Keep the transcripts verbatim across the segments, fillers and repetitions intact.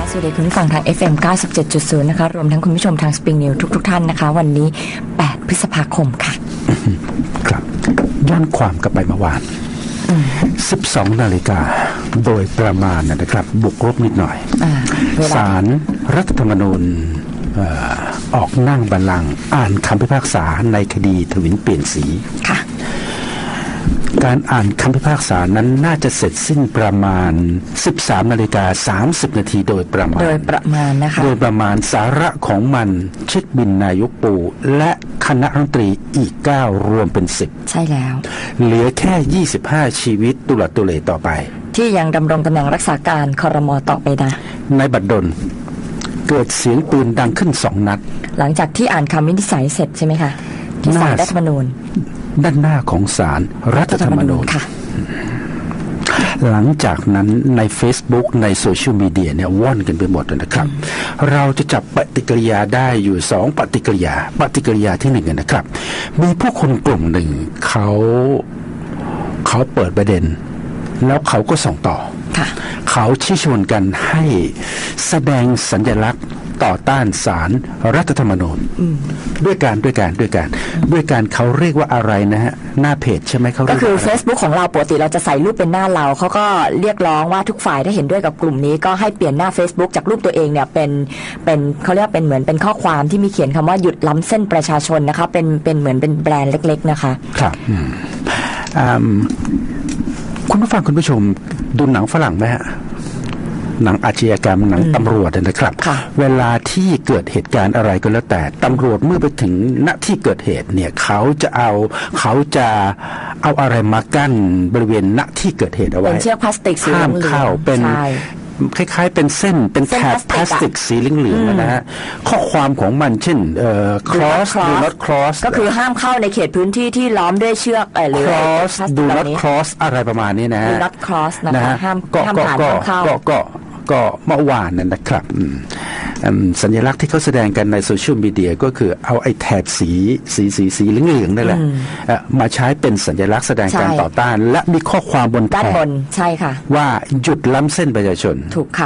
สวัสดีคุณผู้ฟังทาง เอฟ เอ็ม เก้าสิบเจ็ดจุดศูนย์ นะคะรวมทั้งคุณผู้ชมทาง Spring News ทุกๆ ท่านนะคะวันนี้แปดพฤษภาคมค่ะครับย้อนความกลับไปเมื่อวานสิบสองนาฬิกาโดยประมาณนะครับบวกลบนิดหน่อยศาลรัฐธรรมนูญออกนั่งบัลลังก์อ่านคำพิพากษาในคดีทวินเปลี่ยนสีค่ะการอ่านคำพิพากษานั้นน่าจะเสร็จสิ้นประมาณ สิบสามนาฬิกาสามสิบนาทีโดยประมาณโดยประมาณนะคะโดยประมาณสาระของมันเช็คบินนายกปูและคณะรัฐมนตรีอีกเก้ารวมเป็นสิบใช่แล้วเหลือแค่ยี่สิบห้าชีวิตตุลัดตุเลต่อไปที่ยังดำรงตำแหน่งรักษาการครม.ต่อไปนะในบัดดลเกิดเสียงปืนดังขึ้นสองนัดหลังจากที่อ่านคำวินิจฉัยเสร็จใช่ไหมคะที่ศาลรัฐธรรมนูญด้านหน้าของศาลรัฐธรรมนูญหลังจากนั้นใน Facebook ในโซเชียลมีเดียเนี่ยว่อนกันไปหมดนะครับเราจะจับปฏิกิริยาได้อยู่สองปฏิกิริยาปฏิกิริยาที่หนึ่งนะครับมีผู้คนกลุ่มหนึ่งเขาเขาเปิดประเด็นแล้วเขาก็ส่งต่อเขาชี้ชวนกันให้แสดงสัญลักษณ์ต่อต้านศาลรัฐธรรมนูญด้วยการด้วยการด้วยการด้วยการเขาเรียกว่าอะไรนะฮะหน้าเพจใช่ไหมเขาก็คือ Facebook ของเราปกติเราจะใส่รูปเป็นหน้าเราเขาก็เรียกร้องว่าทุกฝ่ายถ้าเห็นด้วยกับกลุ่มนี้ก็ให้เปลี่ยนหน้า Facebook จากรูปตัวเองเนี่ยเป็นเป็นเขาเรียกเป็นเหมือนเป็นข้อความที่มีเขียนคำว่าหยุดล้ำเส้นประชาชนนะคะเป็นเป็นเหมือนเป็นแบรนด์เล็กๆนะคะครับคุณผู้ฟังคุณผู้ชมดูหนังฝรั่งไหมฮะหนังอาชญากรรมหนังตำรวจนะครับเวลาที่เกิดเหตุการณ์อะไรก็แล้วแต่ตำรวจเมื่อไปถึงณที่เกิดเหตุเนี่ยเขาจะเอาเขาจะเอาอะไรมากั้นบริเวณณที่เกิดเหตุเอาไว้เป็นเชือกพลาสติกสีเหลืองห้ามเข้าเป็นคล้ายๆเป็นเส้นเป็นแถบพลาสติกสีเหลืองๆนะฮะข้อความของมันเช่นเอ่อ cross do not cross ก็คือห้ามเข้าในเขตพื้นที่ที่ล้อมด้วยเชือกหรือ cross do not cross อะไรประมาณนี้นะฮะ do not cross นะคะห้ามห้ามผ่านห้ามเข้าก็ก็เมื่อวานนั่นนะครับสัญลักษณ์ที่เขาแสดงกันในโซเชียลมีเดียก็คือเอาไอ้แถบสีสีสีสีเหลืองๆนั่นแหละมาใช้เป็นสัญลักษณ์แสดงการต่อต้านและมีข้อความบนแถบด้านบนใช่ค่ะว่าหยุดล้ำเส้นประชาชนถูกค่ะ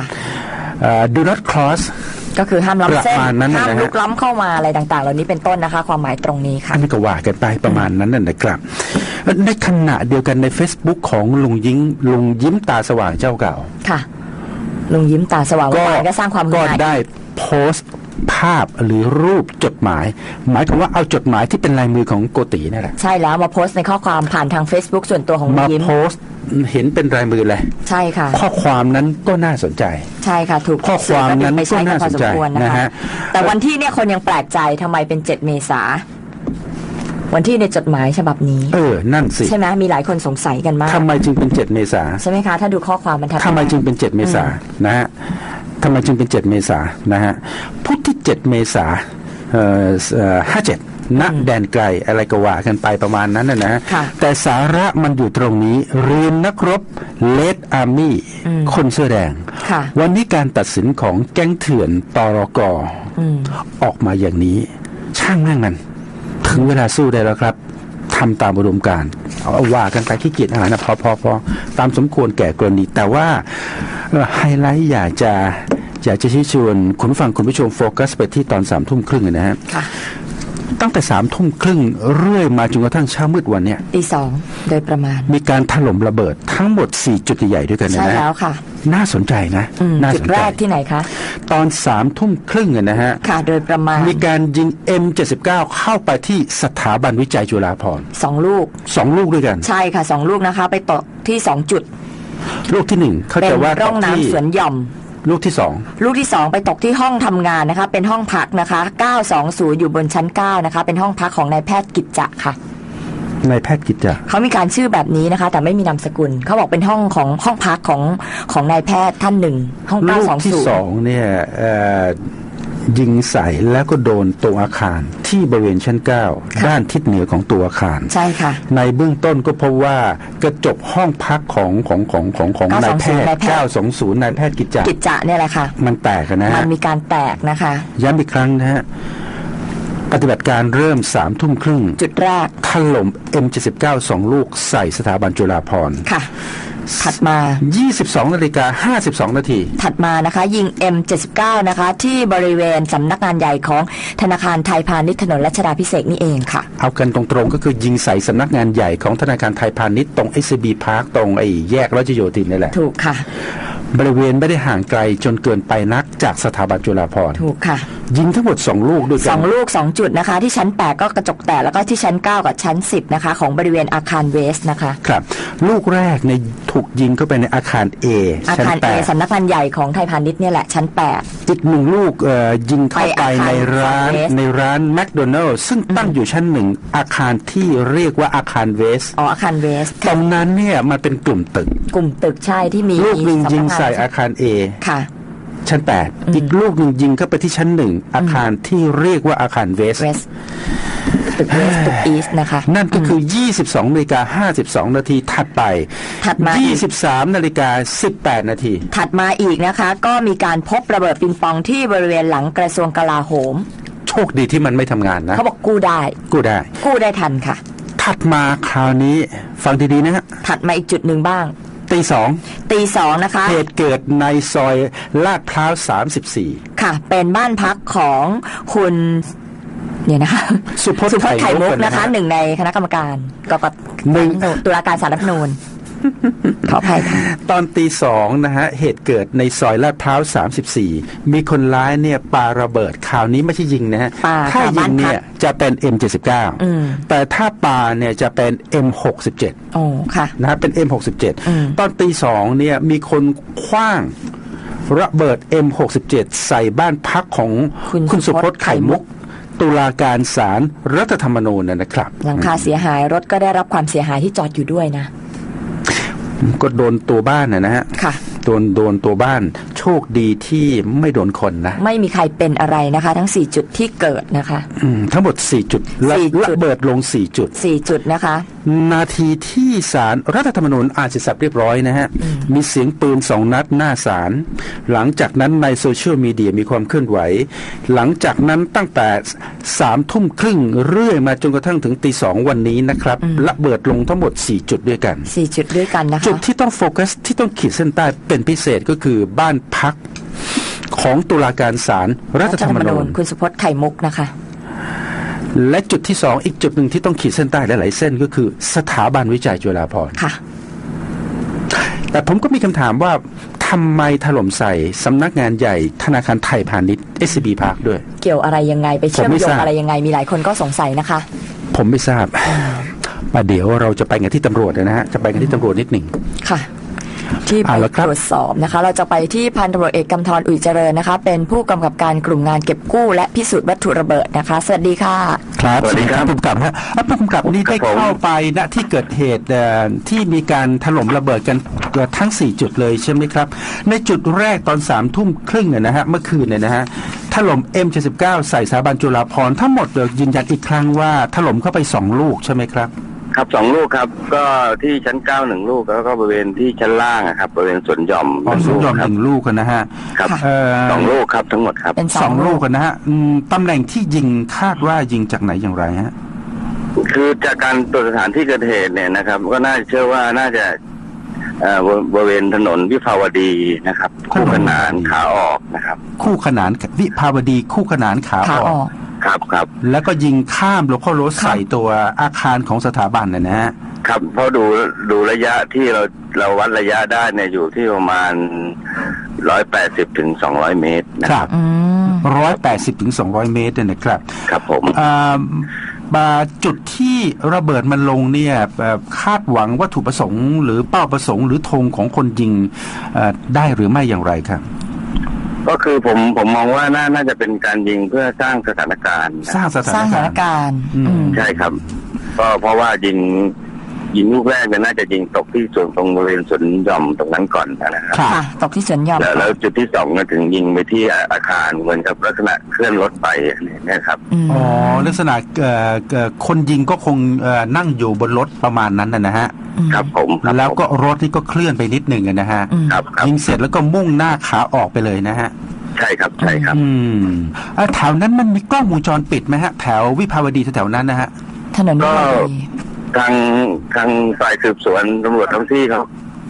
do not cross ก็คือห้ามล้ำเส้นห้ามลุกล้ำเข้ามาอะไรต่างๆเหล่านี้เป็นต้นนะคะความหมายตรงนี้ค่ะอันนี้ก็ว่ากันไปประมาณนั้นนะครับในขณะเดียวกันใน Facebook ของลุงยิ้มลุงยิ้มตาสว่างเจ้าเก่าค่ะลุงยิ้มตาสว่างก็สร้างความก็ได้โพสต์ภาพหรือรูปจดหมายหมายถึงว่าเอาจดหมายที่เป็นลายมือของโกตินี่แหละใช่แล้วมาโพสต์ในข้อความผ่านทาง Facebook ส่วนตัวของลุงยิ้มมาโพสต์เห็นเป็นลายมือเลยใช่ค่ะข้อความนั้นก็น่าสนใจใช่ค่ะถูกข้อความนั้นก็น่าสนใจนะฮะแต่วันที่เนี่ยคนยังแปลกใจทำไมเป็นเจ็ดเมษาวันที่ในจดหมายฉบับนี้เออนั่นสิใช่ไหมมีหลายคนสงสัยกันมากทำไมจึงเป็นเจ็ดเมษาใช่ไหมคะถ้าดูข้อความมันทำไมจึงเป็นเจ็ดเมษานะฮะทำไมจึงเป็นเจ็ดเมษานะฮะพุธที่เจ็ดเมษาเอ่อห้าเจ็ดณแดนไกลอะไรก็ว่ากันไปประมาณนั้นนะฮะแต่สาระมันอยู่ตรงนี้เรียนนักรบเลดอาร์มี่คนเสื้อแดงวันนี้การตัดสินของแก๊งเถื่อนตรก.ออกมาอย่างนี้ช่างแม่งมันถึงเวลาสู้ได้แล้วครับทำตามอุดมการณ์เอาว่ากันไปที่เกียรติอาหารนะพอพอพอตามสมควรแก่กรณีแต่ว่าไฮไลท์อยากจะอยากจะชี้ชวนคุณผู้ฟังคุณผู้ชมโฟกัสไปที่ตอนสามทุ่มครึ่งนะฮะตั้งแต่สามทุ่มครึ่งเรื่อยมาจนกระทั่งเช้ามืดวันเนี้ยตีสองโดยประมาณมีการถล่มระเบิดทั้งหมดสี่จุดใหญ่ด้วยกันนะใช่แล้วค่ะน่าสนใจนะจุดแรกที่ไหนคะตอนสามทุ่มครึ่งนะฮะค่ะโดยประมาณมีการยิง เอ็ม เจ็ดสิบเก้า เข้าไปที่สถาบันวิจัยจุฬาภรณ์สองลูกสองลูกด้วยกันใช่ค่ะสองลูกนะคะไปตกที่สองจุดลูกที่หนึ่งเขาจะว่าร่องน้ำสวนหย่อมลูกที่สองลูกที่สองไปตกที่ห้องทำงานนะคะเป็นห้องพักนะคะเก้าสองศูนย์อยู่บนชั้นเก้านะคะเป็นห้องพักของนายแพทย์กิจจะค่ะนายแพทย์กิจจะเขามีการชื่อแบบนี้นะคะแต่ไม่มีนามสกุลเขาบอกเป็นห้องของห้องพักของของนายแพทย์ท่านหนึ่งห้องเก้าสองศูนย์ลูกที่สองเนี่ยยิงใส่แล้วก็โดนตัวอาคารที่บริเวณชั้นเก้าด้านทิศเหนือของตัวอาคารใช่ค่ะในเบื้องต้นก็พบว่ากระจกห้องพักของของของของของนายแพทย์เก้าสองศูนย์นายแพทย์กิจจะกิจจะเนี่ยแหละค่ะมันแตกนะฮะมันมีการแตกนะคะย้ำอีกครั้งนะฮะปฏิบัติการเริ่มสามทุ่มครึ่งจุดแรกถล่ม เอ็ม เจ็ดสิบเก้า สองลูกใส่สถาบันจุฬาภรณ์ค่ะถัดมายี่สิบสองนาฬิกาห้าสิบสองนาทีถัดมานะคะยิง เอ็ม เจ็ดสิบเก้า นะคะที่บริเวณสำนักงานใหญ่ของธนาคารไทยพาณิชย์ถนนรัชดาภิเษกนี่เองค่ะเอากันตรงๆก็คือยิงใส่สำนักงานใหญ่ของธนาคารไทยพาณิชย์ตรง เอส ซี บี Park ตรงไอ้แยกรัชโยธินนี่แหละถูกค่ะบริเวณไม่ได้ห่างไกลจนเกินไปนักจากสถาบันจุฬาภรณ์ถูกค่ะยิงทั้งหมดสองลูกด้วยกันสองลูกสองจุดนะคะที่ชั้นแปดก็กระจกแตกแล้วก็ที่ชั้นเก้ากับชั้นสิบนะคะของบริเวณอาคารเวสนะคะครับลูกแรกในถูกยิงเข้าไปในอาคาร A อาคาร A สำนักงานใหญ่ของไทยพาณิชย์เนี่ยแหละชั้นแปดอีกหนึ่งลูกเอ่อยิงเข้าไปในร้านในร้านแมคโดนัลด์ซึ่งตั้งอยู่ชั้นหนึ่งอาคารที่เรียกว่าอาคารเวสอ๋ออาคารเวสตรงนั้นเนี่ยมันเป็นกลุ่มตึกกลุ่มตึกใช่ที่มีลูกหนึ่งยิงใส่อาคาร A ค่ะชั้นแปดอีกลูกหนึ่งยิงเข้าไปที่ชั้นหนึ่งอาคารที่เรียกว่าอาคารเวสตึกเวสตึกอีสต์นะคะนั่นก็คือ ยี่สิบสองนาฬิกาห้าสิบสองนาทีถัดไปถัดมายี่สิบสามนาฬิกาสิบแปดนาทีถัดมาอีกนะคะก็มีการพบระเบิดปิงปองที่บริเวณหลังกระทรวงกลาโหมโชคดีที่มันไม่ทำงานนะเขาบอกกู้ได้กู้ได้กู้ได้ทันค่ะถัดมาคราวนี้ฟังดีๆนะฮะถัดมาอีกจุดหนึ่งบ้างตีสองตีสองนะคะเหตุเกิดในซอยลาดพร้าวสามสิบสี่ค่ะเป็นบ้านพักของคุณเนี่ยนะคะสุพจน์ไข่มุกนะคะหนึ่งในคณะกรรมการกกตตุลาการศาลรัฐธรรมนูญขออภัยค่ะตอนตีสองนะฮะเหตุเกิดในซอยลาดพร้าวสามสิบสี่มีคนร้ายเนี่ยปาระเบิดคราวนี้ไม่ใช่ยิงนะฮะถ้ายิงเนี่ยจะเป็น เอ็ม เจ็ดสิบเก้า แต่ถ้าปาเนี่ยจะเป็น เอ็ม หกสิบเจ็ดโอ้ค่ะนะฮะเป็น เอ็ม หกสิบเจ็ด ตอนตีสองเนี่ยมีคนขว้างระเบิด เอ็ม หกสิบเจ็ด ใส่บ้านพักของคุณสุพจน์ไข่มุกตุลาการศาลรัฐธรรมนูญนะครับหลังคาเสียหายรถก็ได้รับความเสียหายที่จอดอยู่ด้วยนะก็โดนตัวบ้านนะฮะค่ะโดนโดนตัวบ้านโชคดีที่ไม่โดนคนนะไม่มีใครเป็นอะไรนะคะทั้งสี่จุดที่เกิดนะคะอืมทั้งหมดสี่จุดระเบิดลงสี่จุดสี่จุดนะคะนาทีที่ศาลรัฐธรรมนูญอ่านเสร็จสับเรียบร้อยนะฮะมีเสียงปืนสองนัดหน้าศาลหลังจากนั้นในโซเชียลมีเดียมีความเคลื่อนไหวหลังจากนั้นตั้งแต่สามทุ่มครึ่งเรื่อยมาจนกระทั่งถึงตีสองวันนี้นะครับระเบิดลงทั้งหมดสี่จุดด้วยกันสี่จุดด้วยกันนะคะจุดที่ต้องโฟกัสที่ต้องขีดเส้นใต้เป็นพิเศษก็คือบ้านพักของตุลาการศาลรัฐธรรมนูญคุณสุพจน์ไข่มุกนะคะและจุดที่สองอีกจุดหนึ่งที่ต้องขีดเส้นใต้หลายๆเส้นก็คือสถาบันวิจัยจุฬาภรณ์ค่ะแต่ผมก็มีคำถามว่าทำไมถล่มใส่สำนักงานใหญ่ธนาคารไทยพาณิชย์ เอส ซี บี Park ด้วยเกี่ยวอะไรยังไงไปเชื่อมโยงอะไรยังไงมีหลายคนก็สงสัยนะคะผมไม่ทราบมาเดี๋ยวเราจะไปกันที่ตำรวจนะฮะจะไปกันที่ตำรวจนิดหนึ่งค่ะที่ไปตรวจสอบนะคะเราจะไปที่พันตำรวจเอกกำธร อุ่ยเจริญนะคะเป็นผู้กำกับการกลุ่มงานเก็บกู้และพิสูจน์วัตถุระเบิดนะคะสวัสดีค่ะครับสวัสดีครับผู้กำกับฮะผู้กำกับนี่ได้เข้าไปณที่เกิดเหตุที่มีการถล่มระเบิดกันทั้งสี่จุดเลยใช่ไหมครับในจุดแรกตอนสามทุ่มครึ่งเนี่ยนะฮะเมื่อคืนเนี่ยนะฮะถล่ม เอ็ม เจ็ดสิบเก้า ใส่สถาบันจุฬาภรณ์ทั้งหมดยืนยันอีกครั้งว่าถล่มเข้าไปสองลูกใช่ไหมครับครับสองลูกครับก็ที่ชั้นเก้าหนึ่งลูกแล้วก็บริเวณที่ชั้นล่างครับบริเวณสวนหย่อมสวนหย่อมหนึ่งลูกกันนะฮะครับสองลูกครับทั้งหมดครับเป็นสองลูกกันนะฮะตำแหน่งที่ยิงคาดว่ายิงจากไหนอย่างไรฮะคือจากการตรวจสถานที่เกิดเหตุเนี่ยนะครับก็น่าเชื่อว่าน่าจะบริเวณถนนวิภาวดีนะครับคู่ขนานขาออกนะครับคู่ขนานวิภาวดีคู่ขนานขาออกครับครับแล้วก็ยิงข้ามโลคอลโรสใส่ตัวอาคารของสถาบันนะนะฮะครับเพราะดูดูระยะที่เราเราวัดระยะได้เนี่ยอยู่ที่ประมาณร้อยแปดสิบถึงสองร้อยเมตรนะครับร้อยแปดสิบถึงสองร้อยเมตรเนี่ยนะครับครับผมมาจุดที่ระเบิดมันลงเนี่ยคาดหวังวัตถุประสงค์หรือเป้าประสงค์หรือธงของคนยิงได้หรือไม่อย่างไรครับก็คือผมผมมองว่าน่าน่าจะเป็นการยิงเพื่อสร้างสถานการณ์สร้างสถานการณ์ใช่ครับก็เพราะว่ายิงยิงลูกแรกเนี่ยน่าจะยิงตกที่ส่วนตรงบริเวณสวนหย่อมตรงนั้นก่อนนะครับค่ะตกที่สวนหย่อมแล้วจุดที่สองก็ถึงยิงไปที่อาคารเหมือนกับลักษณะเคลื่อนรถไปนี่ครับอ๋อลักษณะคนยิงก็คงนั่งอยู่บนรถประมาณนั้นนะฮะครับผมแล้วก็รถนี่ก็เคลื่อนไปนิดหนึ่งนะฮะยิงเสร็จแล้วก็มุ่งหน้าขาออกไปเลยนะฮะใช่ครับใช่ครับอืมแถวนั้นมันมีกล้องวงจรปิดไหมฮะแถววิภาวดีแถวนั้นนะฮะถนนวิภาวดีทางทางฝ่ายสืบสวนตำรวจท้องที่เขา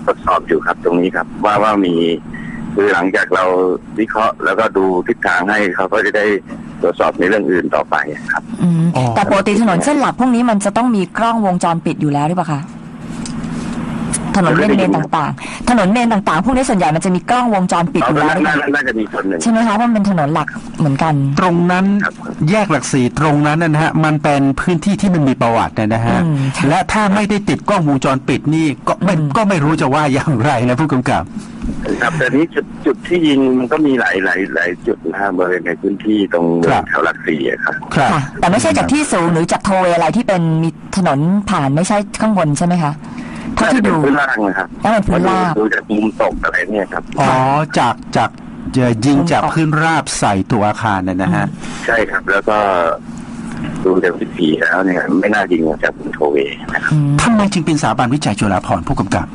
ตรวจสอบอยู่ครับตรงนี้ครับว่าว่ามีคือหลังจากเราวิเคราะห์แล้วก็ดูทิศทางให้เขาก็จะได้ตรวจสอบในเรื่องอื่นต่อไปครับแต่ปกติถนนเส้นหลักพวกนี้มันจะต้องมีกล้องวงจรปิดอยู่แล้วหรือเปล่าคะถนนเมนต่างๆถนนเมนต่างๆพวกนี้ส่วนใหญ่มันจะมีกล้องวงจรปิดอยู่แล้วน่าจะมีคนหนึ่งใช่ไหมคะเพราะมันเป็นถนนหลักเหมือนกันตรงนั้นแยกหลักสี่ตรงนั้นนะฮะมันเป็นพื้นที่ที่มันมีประวัตินะฮะและถ้าไม่ได้ติดกล้องวงจรปิดนี่ก็ไม่ก็ไม่รู้จะว่าอย่างไรนะผู้กำกับครับแต่นี้จุดจุดที่ยิงมันก็มีหลายหลายหลายจุดนะบริเวณในพื้นที่ตรงแถวหลักสี่ครับค่ะแต่ไม่ใช่จากที่สูงหรือจากโทเวอะไรที่เป็นมีถนนผ่านไม่ใช่ข้างบนใช่ไหมคะถ้าที่ดูพื้นล่างนะครับถ้าเป็นพื้นล่างดูจากมุมตกอะไรเนี่ยครับอ๋อจากจากจะยิงจากพื้นราบใส่ตัวอาคารนะนะฮะใช่ครับแล้วก็ดูจากวิถีแล้วเนี่ยไม่น่ายิงจากบนโทเวนะครับทำไมจึงเป็นสถาบันวิจัยจุฬาภรณ์ผู้กำกับ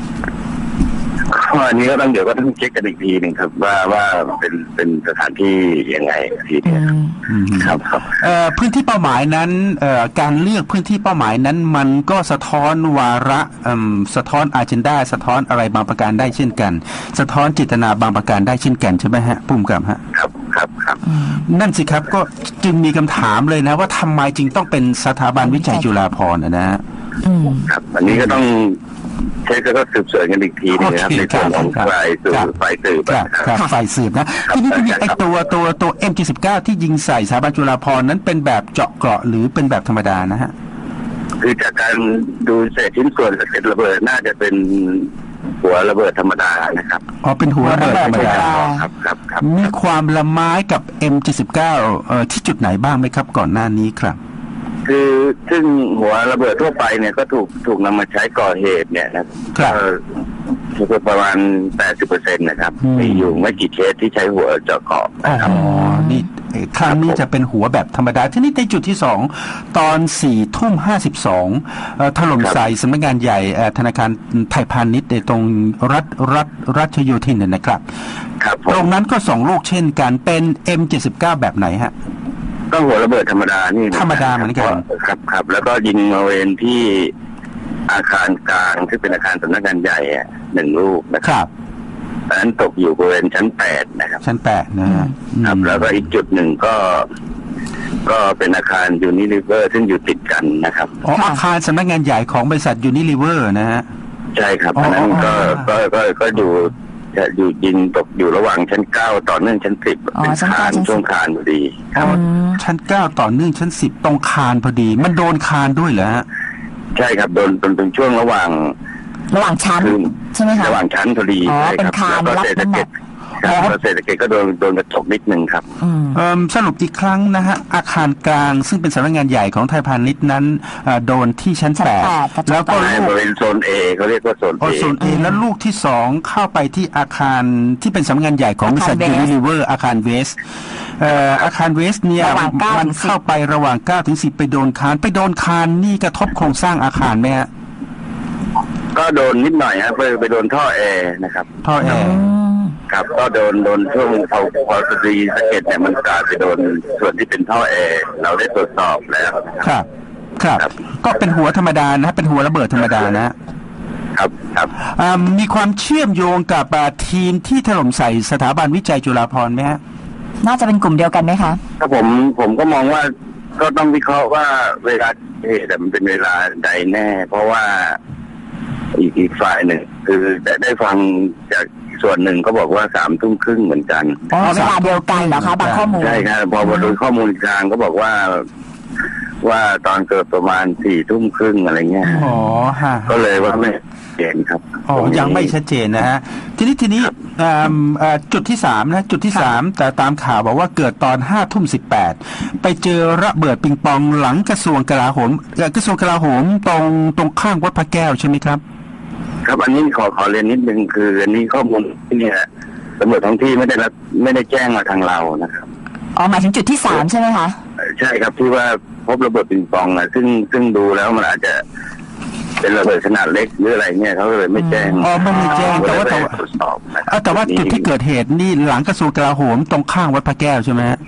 อันนี้ก็ต้องเดี๋ยวก็ต้องเช็คกันอีกทีหนึ่งครับว่าว่าเป็นเป็นสถานที่ยังไงทีเนี้ยครับครับพื้นที่เป้าหมายนั้นการเลือกพื้นที่เป้าหมายนั้นมันก็สะท้อนวาระสะท้อนอาเจนดาสะท้อนอะไรบางประการได้เช่นกันสะท้อนจิตนาบางประการได้เช่นกันใช่ไหมฮะปุ่มกับฮะครับครับครับนั่นสิครับก็จึงมีคำถามเลยนะว่าทำไมจึงต้องเป็นสถาบันวิจัยจุฬาภรณ์นะฮะครับอันนี้ก็ต้องเช็คก็สืบสวนกันอีกทีนะครับในส่วนของฝ่ายสืบฝ่ายสืบครับฝ่ายสืบนะทีนี้ทีนี้ไอตัวตัวตัว เอ็ม เจ็ดสิบเก้า ที่ยิงใส่สถาบันจุฬาภรณ์นั้นเป็นแบบเจาะเกราะหรือเป็นแบบธรรมดานะฮะคือจากการดูเศษชิ้นส่วนเศษระเบิดน่าจะเป็นหัวระเบิดธรรมดานะครับอ๋อเป็นหัวระเบิดธรรมดาครับครับครับมีความละไม้กับ เอ็ม เจ็ดสิบเก้า เอ่อที่จุดไหนบ้างไหมครับก่อนหน้านี้ครับคือซึ่งหัวระเบิดทั่วไปเนี่ยก็ถูกถูกนำมาใช้ก่อเหตุเนี่ยนะครับก็ประมาณ แปดสิบเปอร์เซ็นต์ นะครับมีอยู่ไม่กี่เคสที่ใช้หัวเจาะเกาะนะครับอ๋อนี่ครั้งนี้จะเป็นหัวแบบธรรมดาที่นี่ในจุดที่สองตอนสี่ทุ่มห้าสิบสองถล่มใส่สำนักงานใหญ่ธนาคารไทยพาณิชย์ในตรงรัฐรัฐรัชโยธินเนี่ยนะครับตรงนั้นก็สองลูกเช่นกันเป็น เอ็ม เจ็ดสิบเก้า แบบไหนฮะก็หัวระเบิดธรรมดานี่ธรรมดาเหมือนกันครับครับแล้วก็ยิงมาเวนที่อาคารกลางที่เป็นอาคารสำนักงานใหญ่หนึ่งลูกนะครับอันนั้นตกอยู่บริเวณชั้นแปดนะครับชั้นแปดนะครับแล้วก็อีกจุดหนึ่งก็ก็เป็นอาคารยูนิลิเวอร์ซึ่งอยู่ติดกันนะครับอ๋ออาคารสำนักงานใหญ่ของบริษัทยูนิลิเวอร์นะฮะใช่ครับอันนั้นก็ก็ก็ก็อยู่จะอยู่ยิงตกอยู่ระหว่างชั้นเก้าต่อเนื่องชั้นสิบเป็นคานช่วงคานพอดีครับชั้นเก้าต่อเนื่องชั้นสิบตรงคานพอดีมันโดนคานด้วยเหรอฮะใช่ครับโดนตรงตรงช่วงระหว่างระหว่างชั้นใช่ไหมคะระหว่างชั้นพอดีใช่ครับแล้วก็เศรษฐกิจครับเศรษฐกิจก็โดนโดนกระทบนิดนึงครับสรุปอีกครั้งนะฮะอาคารกลางซึ่งเป็นสำนักงานใหญ่ของไทยพาณิชย์นั้นโดนที่ชั้นแปดแล้วก็บริเวณโซน A เขาเรียกว่าโซน A โซน A แล้วลูกที่สองเข้าไปที่อาคารที่เป็นสำนักงานใหญ่ของบริษัทยูนิลิเวอร์อาคารเวสอาคารเวสเนี่ยมันเข้าไประหว่างเก้าถึงสิบไปโดนคานไปโดนคานนี่กระทบโครงสร้างอาคารไหมฮะก็โดนนิดหน่อยครับไปไปโดนท่อแอร์นะครับท่อแอร์ครับก็โดนโดนช่วงพอพอสตรีสะเก็ดเนี่ยมันกาดไปโดนส่วนที่เป็นท่อแอร์เราได้ตรวจสอบแล้วครับครับก็เป็นหัวธรรมดานะเป็นหัวระเบิดธรรมดานะครับครับมีความเชื่อมโยงกับทีมที่ถล่มใส่สถาบันวิจัยจุฬาภรณ์ไหมฮะน่าจะเป็นกลุ่มเดียวกันไหมคะถ้าผมผมก็มองว่าก็ต้องวิเคราะห์ว่าเวลาเหตุมันเป็นเวลาใดแน่เพราะว่าอีกอีกฝ่ายหนึ่งคือได้ได้ฟังจากส่วนหนึ่งก็บอกว่าสามทุ่มครึ่งเหมือนกันอ๋อเวลาเดียวกันเหรอคะบางข้อมูลใช่ครับพอมาดูข้อมูลกลางก็บอกว่าว่าตอนเกิดประมาณสี่ทุ่มครึ่งอะไรเงี้ยอ๋อฮะก็เลยว่าไม่เห็นครับอ๋อยังไม่ชัดเจนนะฮะทีนี้ทีนี้จุดที่สามนะจุดที่สามแต่ตามข่าวบอกว่าเกิดตอนห้าทุ่มสิบแปดไปเจอระเบิดปิงปองหลังกระทรวงกลาโหมกระทรวงกลาโหมตรงตรงข้างวัดพระแก้วใช่ไหมครับครับอันนี้ขอขอเรียนนิดนึงคืออันนี้ข้อมูลที่เนี่ยตำรวจท้องที่ไม่ได้รับไม่ได้แจ้งมาทางเรานะครับอ๋อหมายถึงจุดที่สามใช่ไหมคะใช่ครับที่ว่าพบระเบิดปิงปองอ่ะซึ่งซึ่งดูแล้วมันอาจจะเป็นระเบิดขนาดเล็กหรืออะไรเนี่ยเขาเลยไม่แจ้งอ๋อไม่มีแจ้งแต่ว่าแต่ว่าแต่ว่าจุดที่เกิดเหตุนี่หลังกระทรวงกลาโหมตรงข้างวัดพระแก้วใช่ไหมฮะ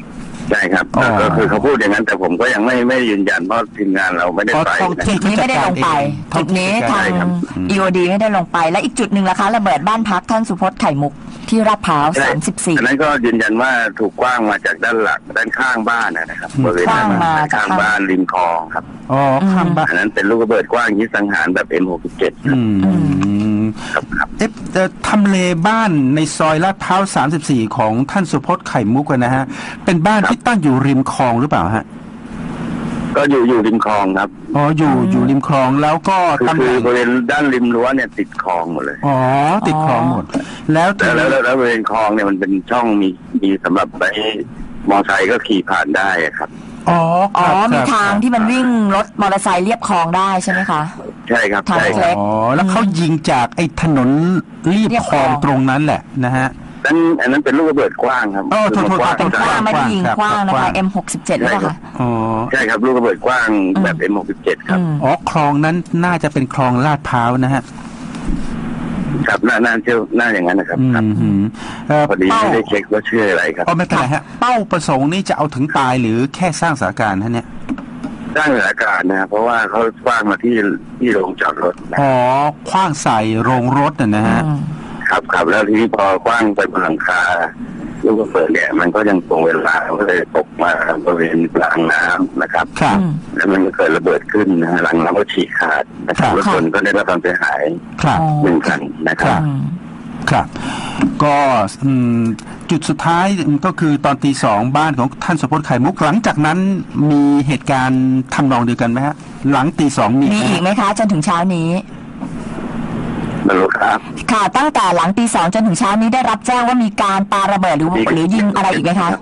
ใช่ครับก็คือเขาพูดอย่างนั้นแต่ผมก็ยังไม่ไม่ยืนยันเพราะทีมงานเราไม่ได้ไปจุดนี้ไม่ได้ลงไปจุดนี้ทาง อี โอ ดี ไม่ได้ลงไปและอีกจุดหนึ่งล่ะคะระเบิดบ้านพักท่านสุพจน์ไข่มุกที่ลาดพร้าวสามสิบสี่อันนั้นก็ยืนยันว่าถูกกว้างมาจากด้านหลังด้านข้างบ้านนะครับบริเวณด้านข้างบ้านริมคลองครับอ๋อข้างบ้านอันนั้นเป็นลูกระเบิดกว้างยิงสังหารแบบ เอ็ม หกสิบเจ็ด ครับครับเอ๊ะทำเลบ้านในซอยลาดพร้าวสามสิบสี่ของท่านสุพจน์ไข่มุกนะฮะเป็นบ้านที่ตั้งอยู่ริมคลองหรือเปล่าฮะก็อยู่อยู่ริมคลองครับอ๋ออยู่อยู่ริมคลองแล้วก็ตำแหน่งบริเวณด้านริมรั้วเนี่ยติดคลองหมดเลยอ๋อติดคลองหมดแล้วแล้วแล้วบริเวณคลองเนี่ยมันเป็นช่องมีมีสำหรับไปมอเตอร์ไซค์ก็ขี่ผ่านได้ครับอ๋ออ๋อมีทางที่มันวิ่งรถมอเตอร์ไซค์เลียบคลองได้ใช่ไหมคะใช่ครับใช่ครับอ๋อแล้วเขายิงจากไอ้ถนนเลียบคลองตรงนั้นแหละนะฮะนั้นอันนั้นเป็นลูกระเบิดกว้างครับอ๋อถูกถูกเป็นกว้างไม่ได้ยิงกว้างนะคะ เอ็ม หกสิบเจ็ด หรือเปล่าคะอ๋อใช่ครับลูกระเบิดกว้างแบบ เอ็ม หกสิบเจ็ด ครับอ๋อคลองนั้นน่าจะเป็นคลองลาดพร้าวนะฮะครับน่าน่าเชื่อน่าอย่างนั้นนะครับพอดีไม่ได้เช็คว่าชื่ออะไรครับอ๋อไม่เป็นไรฮะเป้าประสงค์นี่จะเอาถึงตายหรือแค่สร้างสถานการณ์ฮะเนี่ยสร้างสถานการณ์นะเพราะว่าเขาคว้างมาที่ที่โรงจอดรถอ๋อคว้างใส่โรงรถนะฮะครับครับแล้วทีนี้พอคว้างไปบนหลังคาลูกระเบิดเนี่ยมันก็ยังตรงเวลาก็เลยตกมาบริเวณรางน้ำนะครับแล้วมันก็เกิดระเบิดขึ้นนะฮะหลังน้ำก็ฉีกขาดนะครับรถยนต์ก็ได้รับความเสียหายหนึ่งคันนะครับครับก็จุดสุดท้ายก็คือตอนตีสองบ้านของท่านสุพจน์ไข่มุกหลังจากนั้นมีเหตุการณ์ทำนองเดียวกันไหมฮะหลังตีสองมีมีอีกไหมคะจนถึงเช้านี้ไม่รู้ครับค่ะตั้งแต่หลังตีสองจนถึงเช้านี้ได้รับแจ้งว่ามีการปาระเบิดหรือหรือยิงอะไรอีกไหมคะ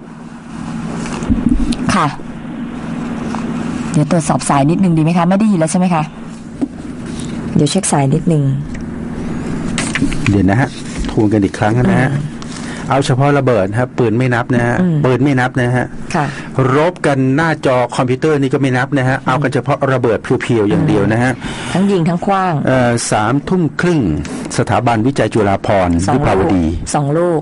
ค่ะเดี๋ยวตรวจสอบสายนิดนึงดีไหมคะไม่ได้ยินแล้วใช่ไหมคะเดี๋ยวเช็คสายนิดนึงเดี๋ยวนะฮะทวนกันอีกครั้งนะฮะเอาเฉพาะระเบิดครับปืนไม่นับนะฮะปืนไม่นับนะฮะรบกันหน้าจอคอมพิวเตอร์นี่ก็ไม่นับนะฮะเอากันเฉพาะระเบิดเพียวๆอย่างเดียวนะฮะทั้งยิงทั้งคว้างเอ่อสามทุ่มครึ่งสถาบันวิจัยจุฬาภรณ์วิภาวดีสองลูก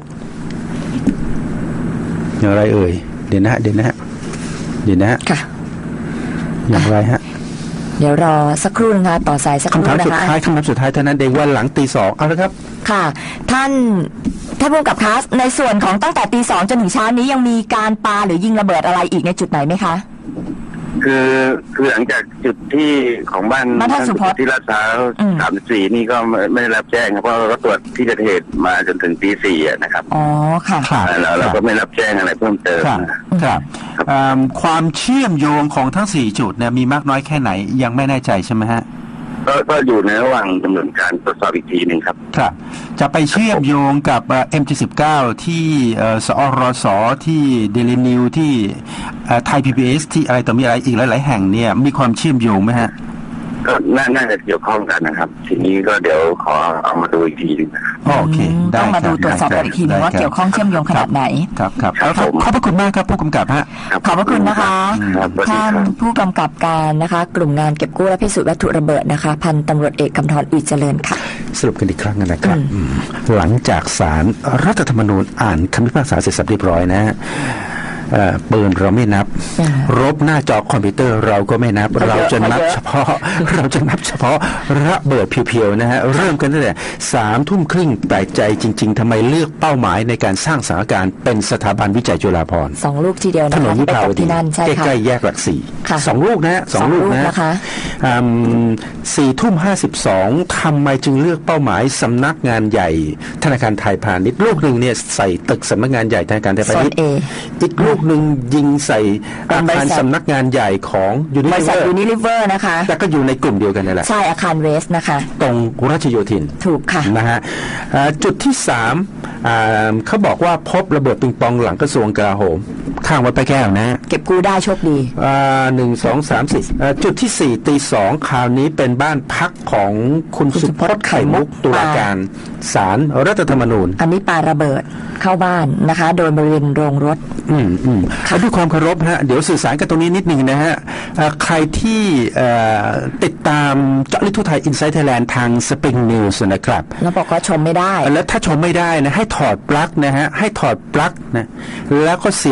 อย่างไรเอ่ยเดี๋ยวนะฮะเดี๋ยวนะฮะเดี๋ยวนะฮะค่ะอย่างไรฮะเดี๋ยวรอสักครู่นึงค่ะต่อสายสักครู่นะคะคำถามสุดท้ายคำถามสุดท้ายเท่านั้นเองว่าหลังตีสองเอาละครับค่ะท่านท่านผู้กำกับคะในส่วนของตั้งแต่ตีสองจนถึงเช้านี้ยังมีการปาหรือยิงระเบิดอะไรอีกในจุดไหนไหมคะคือคือหลังจากจุดที่ของบ้านท่านสุพจน์ที่ลาดพร้าวสามสิบสี่นี่ก็ไม่ได้รับแจ้งครับเพราะเราตรวจที่เกิดเหตุมาจนถึงตีสี่นะครับอ๋อค่ะแล้วเราก็ไม่รับแจ้งอะไรเพิ่มเติมครับความเชื่อมโยงของทั้งสี่จุดเนี่ยมีมากน้อยแค่ไหนยังไม่แน่ใจใช่ไหมฮะก็ก็อยู่ในระหว่างดำเนินการตรวจสอบอีกทีหนึ่งครับครับจะไปเชื่อมโยงกับ เอ็ม เจ็ดสิบเก้า ที่สอรสที่เดลินิวที่ไทย พี บี เอส ที่อะไรต่อมีอะไรอีกหลายๆแห่งเนี่ยมีความเชื่อมโยงไหมฮะก็น่าจะเกี่ยวข้องกันนะครับทีนี้ก็เดี๋ยวขอเอามาดูอีกทีนึงโอเคต้องมาดูตรวจสอบอีกทีนึงว่าเกี่ยวข้องเชื่อมโยงขนาดไหนครับครับขอบพระคุณมากครับผู้กำกับฮะขอบพระคุณนะคะท่านผู้กำกับการนะคะกลุ่มงานเก็บกู้และพิสูจน์วัตถุระเบิดนะคะพันตำรวจเอกกำธร อุยเจริญค่ะสรุปกันอีกครั้งนะครับหลังจากศาลรัฐธรรมนูญอ่านคำพิพากษาเสร็จสับเรียบร้อยนะปืนเราไม่นับรบหน้าจอคอมพิวเตอร์เราก็ไม่นับเราจะนับเฉพาะเราจะนับเฉพาะระเบิดเพียวๆนะฮะเริ่มกันตั้งแต่สามทุ่มครึ่งแปลกใจจริงๆทำไมเลือกเป้าหมายในการสร้างสถานการณ์เป็นสถาบันวิจัยจุฬาภรณ์สองลูกทีเดียวนะคะถนนวิภาวดีใกล้ๆแยกหลักสี่สองลูกนะฮะสองลูกนะคะสี่ทุ่มห้าสิบสองทำไมจึงเลือกเป้าหมายสำนักงานใหญ่ธนาคารไทยพาณิชย์ลูกหนึ่งเนี่ยใส่ตึกสำนักงานใหญ่ธนาคารไทยพาณิชย์อีกลูกหนึ่งยิงใส่อาคารสำนักงานใหญ่ของยูนิลิเวอร์บริษัทยูนิลิเวอร์นะคะแต่ก็อยู่ในกลุ่มเดียวกันนี่แหละใช่อาคารเวสนะคะตรงราชโยธินถูกค่ะนะฮะจุดที่สามเขาบอกว่าพบระเบิดปิงปองหลังกระทรวงกลาโหมข้างวัดพระแก้วนะเก็บกู้ได้โชคดีหนึ่งสองสามสี่จุดที่สี่ตีสองคราวนี้เป็นบ้านพักของคุณสุพจน์ไข่มุกตุลาการศาลรัฐธรรมนูญอันนี้ปาระเบิดเข้าบ้านนะคะโดยบริเวณโรงรถอืมอืมด้วยความเคารพฮะเดี๋ยวสื่อสารกันตรงนี้นิดนึงนะฮะใครที่ติดตามเจาะลึกทั่วไทย Inside Thailand ทาง Spring News นะครับแล้วบอกว่าชมไม่ได้แล้วถ้าชมไม่ได้นะให้ถอดปลั๊กนะฮะให้ถอดปลั๊กนะแล้วก็เสียบปลั๊กเข้า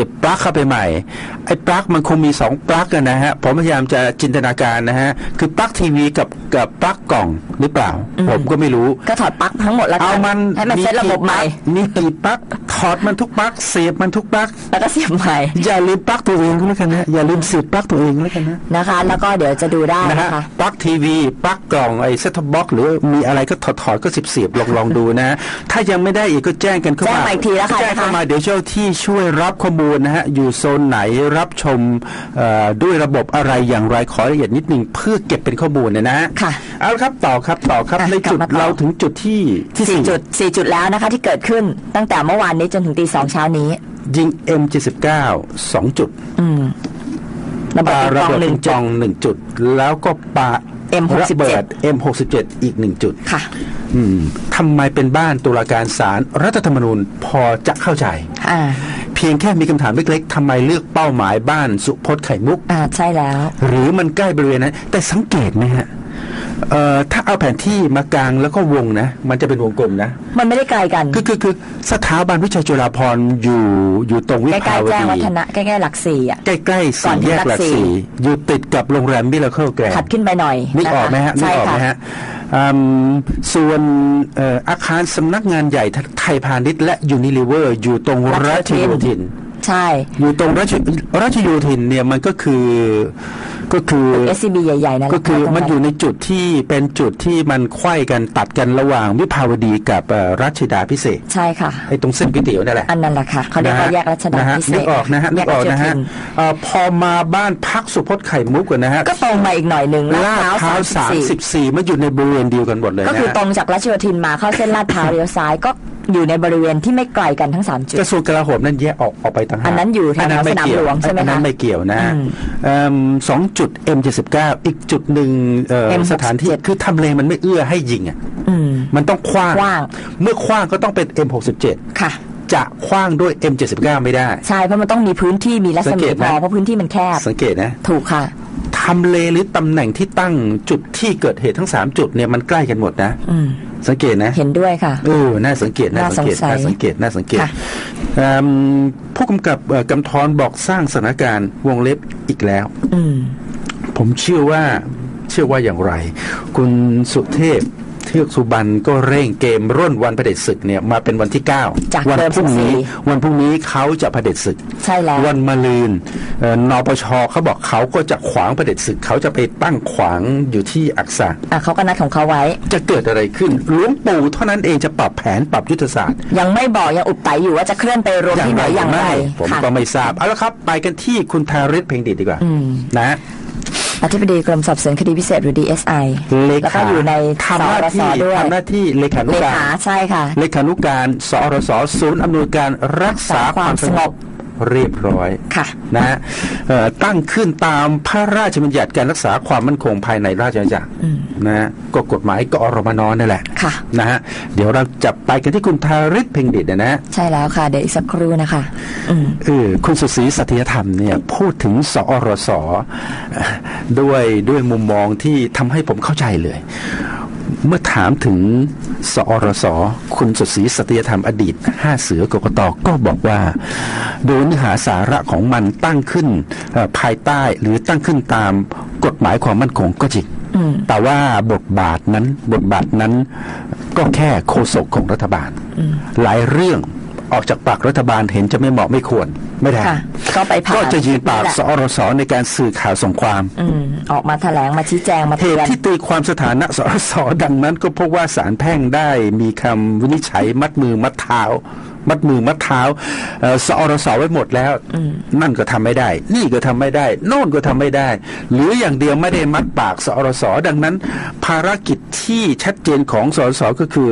เข้าไปใหม่ไอ้ปลั๊กมันคงมีสองปลั๊กกันนะฮะผมพยายามจะจินตนาการนะฮะคือปลั๊กทีวีกับกับปลั๊กกล่องหรือเปล่าผมก็ไม่รู้ก็ถอดปลั๊กทั้งหมดแล้วเอามันให้มันเซ็ตระบบใหม่มีกี่ปลั๊กถอดมันทุกปลั๊กเสียบมันทุกปลั๊กแล้วก็เสียบใหม่อย่าลืมปลั๊กตัวเองก็แล้วกันนะอย่าลืมเสียบปลั๊กตัวเองแล้วกันนะนะคะแล้วก็เดี๋ยวจะดูได้นะคะปลั๊กทีวีปลั๊กกล่องไอ้เซ็ตท็อปบ็อกซ์หรือมีอะไรก็ถอดถอดก็เสียบๆลองลองดูนะถ้ายังไม่ได้อีกก็แจ้งกันเข้ามาแจ้งอีกทีแล้วค่ะแจ้งเข้ามาเดี๋ยวเจ้าที่ช่วยรับข้อมูลนะฮะอยู่โซนไหนรับชมด้วยระบบอะไรอย่างไรขอละเอียดนิดนึงเพื่อเก็บเป็นข้อมูลเนี่ยนะค่ะเอาละครับต่อครับต่อครับในจุดเราถึงจุดที่ที่สี่จุดสี่จุดแล้วนะคะที่เกิดขึ้นตั้งแต่เมื่อวานนี้จนถึงตีสองเช้านี้ยิง เอ็ม เจ็ดสิบเก้า สองจุดอืมระเบิดปิงปองหนึ่งจุดหนึ่งจุดแล้วก็ปาเอ็ม หกสิบเจ็ดเอ็ม หกสิบเจ็ด อีกหนึ่งจุดค่ะอืมทำไมเป็นบ้านตุลาการศาลรัฐธรรมนูญพอจะเข้าใจอ่าเพียงแค่มีคำถามเล็กๆทำไมเลือกเป้าหมายบ้านสุพจน์ไข่มุกอ่าใช่แล้วหรือมันใกล้บริเวณนั้นแต่สังเกตไหมฮะเอ่อถ้าเอาแผนที่มากางแล้วก็วงนะมันจะเป็นวงกลมนะมันไม่ได้ไกลกันคือคือคือสถาบันวิจัยจุฬาภรณ์อยู่อยู่ตรงวิภาวดีใกล้ๆแจ้งวัฒนะใกล้ๆหลักสี่อ่ะใกล้ๆสี่แยกหลักสี่อยู่ติดกับโรงแรมมิราเคิลแกรนด์ถัดขึ้นไปหน่อยนึกออกไหมฮะนึกออกไหมฮะส่วนอาคารสำนักงานใหญ่ไทยพาณิชย์และยูนิลิเวอร์อยู่ตรงรัชโยธินใช่อยู่ตรงรัชรัชโยธินเนี่ยมันก็คือก็คือเอส ซี บี ใหญ่ๆนั่นแหละก็คือมันอยู่ในจุดที่เป็นจุดที่มันไขว้กันตัดกันระหว่างวิภาวดีกับรัชดาพิเศษใช่ค่ะไอ้ตรงเส้นก๋วยเตี๋ยวนั่นแหละอันนั้นแหละค่ะเขาเรียกว่าแยกรัชดาพิเศษนึกออกนะฮะนึกออกนะฮะพอมาบ้านพักสุพจน์ไข่มุกกันนะฮะก็ตรงมาอีกหน่อยหนึ่งลาดพร้าวสามสิบสี่มันอยู่ในบริเวณเดียวกันหมดเลยก็คือตรงจากรัชโยธินมาเข้าเส้นลาดพร้าวเลี้ยวซ้ายก็อยู่ในบริเวณที่ไม่ไกลกันทั้งสามจุดกระทรวงกลาโหมนั่นแยกออกออกไปต่างหากอันนั้นอยู่แถวสนามหลวงใช่ไหมคะอันนั้นไม่เกี่ยวนะสองจุด เอ็ม เจ็ดสิบเก้า อีกจุดหนึ่งสถานที่คือทำเลมันไม่เอื้อให้ยิงอ่ะมันต้องคว้างเมื่อคว้างก็ต้องเป็น เอ็ม หกสิบเจ็ดค่ะจะคว้างด้วย เอ็ม เจ็ดสิบเก้า ไม่ได้ใช่เพราะมันต้องมีพื้นที่มีรัศมีพอเพราะพื้นที่มันแคบสังเกตนะถูกค่ะทำเลหรือตำแหน่งที่ตั้งจุดที่เกิดเหตุทั้งสามจุดเนี่ยมันใกล้กันหมดนะสังเกตนะเห็นด้วยค่ะเออน่าสังเกตน่าสังเกตน่าสังเกตน่าสังเกตผู้กำกับกำธรบอกสร้างสถานการณ์วงเล็บอีกแล้วผมเชื่อว่าเชื่อว่าอย่างไรคุณสุเทพเทือกสุบรรณก็เร่งเกมร่นวันเผด็จศึกเนี่ยมาเป็นวันที่เก้าวันพรุ่งนี้วันพรุ่งนี้เขาจะเผด็จศึกใช่แล้ววันมะรืนนปชเขาบอกเขาก็จะขวางเผด็จศึกเขาจะไปตั้งขวางอยู่ที่อักษะอ่ะเขาก็นัดของเขาไว้จะเกิดอะไรขึ้นหลวงปู่เท่านั้นเองจะปรับแผนปรับยุทธศาสตร์ยังไม่บอกยังอุบไตอยู่ว่าจะเคลื่อนไปรวมที่ไหนอย่างไรผมก็ไม่ทราบเอาละครับไปกันที่คุณธาริศเพ็งดิษฐ์ดีกว่านะอธิบดีกรมสอบสวนคดีพิเศษหรือ ดี เอส ไอ แล้วก็อยู่ในทำหน้าที่ทำหน้าที่เลขานุการใช่ค่ะเลขานุการสอรสศูนย์อำนวยการรักษาความสงบเรียบร้อยค่ะนะฮะตั้งขึ้นตามพระราชบัญญัติการรักษาความมั่นคงภายในราชอาณาจักรนะฮะก็กฎหมายกอรมนนั่นแหละค่ะนะฮะเดี๋ยวเราจะไปกันที่คุณธาริศเพ็งดิษฐ์นะใช่แล้วค่ะเดี๋ยวอีกสักครู่นะคะเออคุณสุศรีสัตยธรรมเนี่ยพูดถึงสอรสด้วยด้วยมุมมองที่ทำให้ผมเข้าใจเลยเมื่อถามถึงสอรสคุณสุศรีสัตยธรรมอดีตห้าเสือกกต.ก็บอกว่าโดยเนื้อหาสาระของมันตั้งขึ้นภายใต้หรือตั้งขึ้นตามกฎหมายความมั่นคงก็จริงแต่ว่าบทบาทนั้นบทบาทนั้นก็แค่โฆษกของรัฐบาลหลายเรื่องออกจากปากรัฐบาลเห็นจะไม่เหมาะไม่ควรไม่ได้ก็ไปผ่านก็จะยืนปากสอรสในการสื่อข่าวส่งความออกมาแถลงมาชี้แจงมาเตือนเหตุที่ตีความสถานะสอรสดังนั้นก็เพราะว่าศาลแพ่งได้มีคำวินิจฉัยมัดมือมัดเท้ามัดมือมัดเท้าสอรสไว้หมดแล้วนั่นก็ทำไม่ได้นี่ก็ทำไม่ได้โน่นก็ทำไม่ได้หรืออย่างเดียวไม่ได้มัดปากสอรสดังนั้นภารกิจที่ชัดเจนของสอรสก็คือ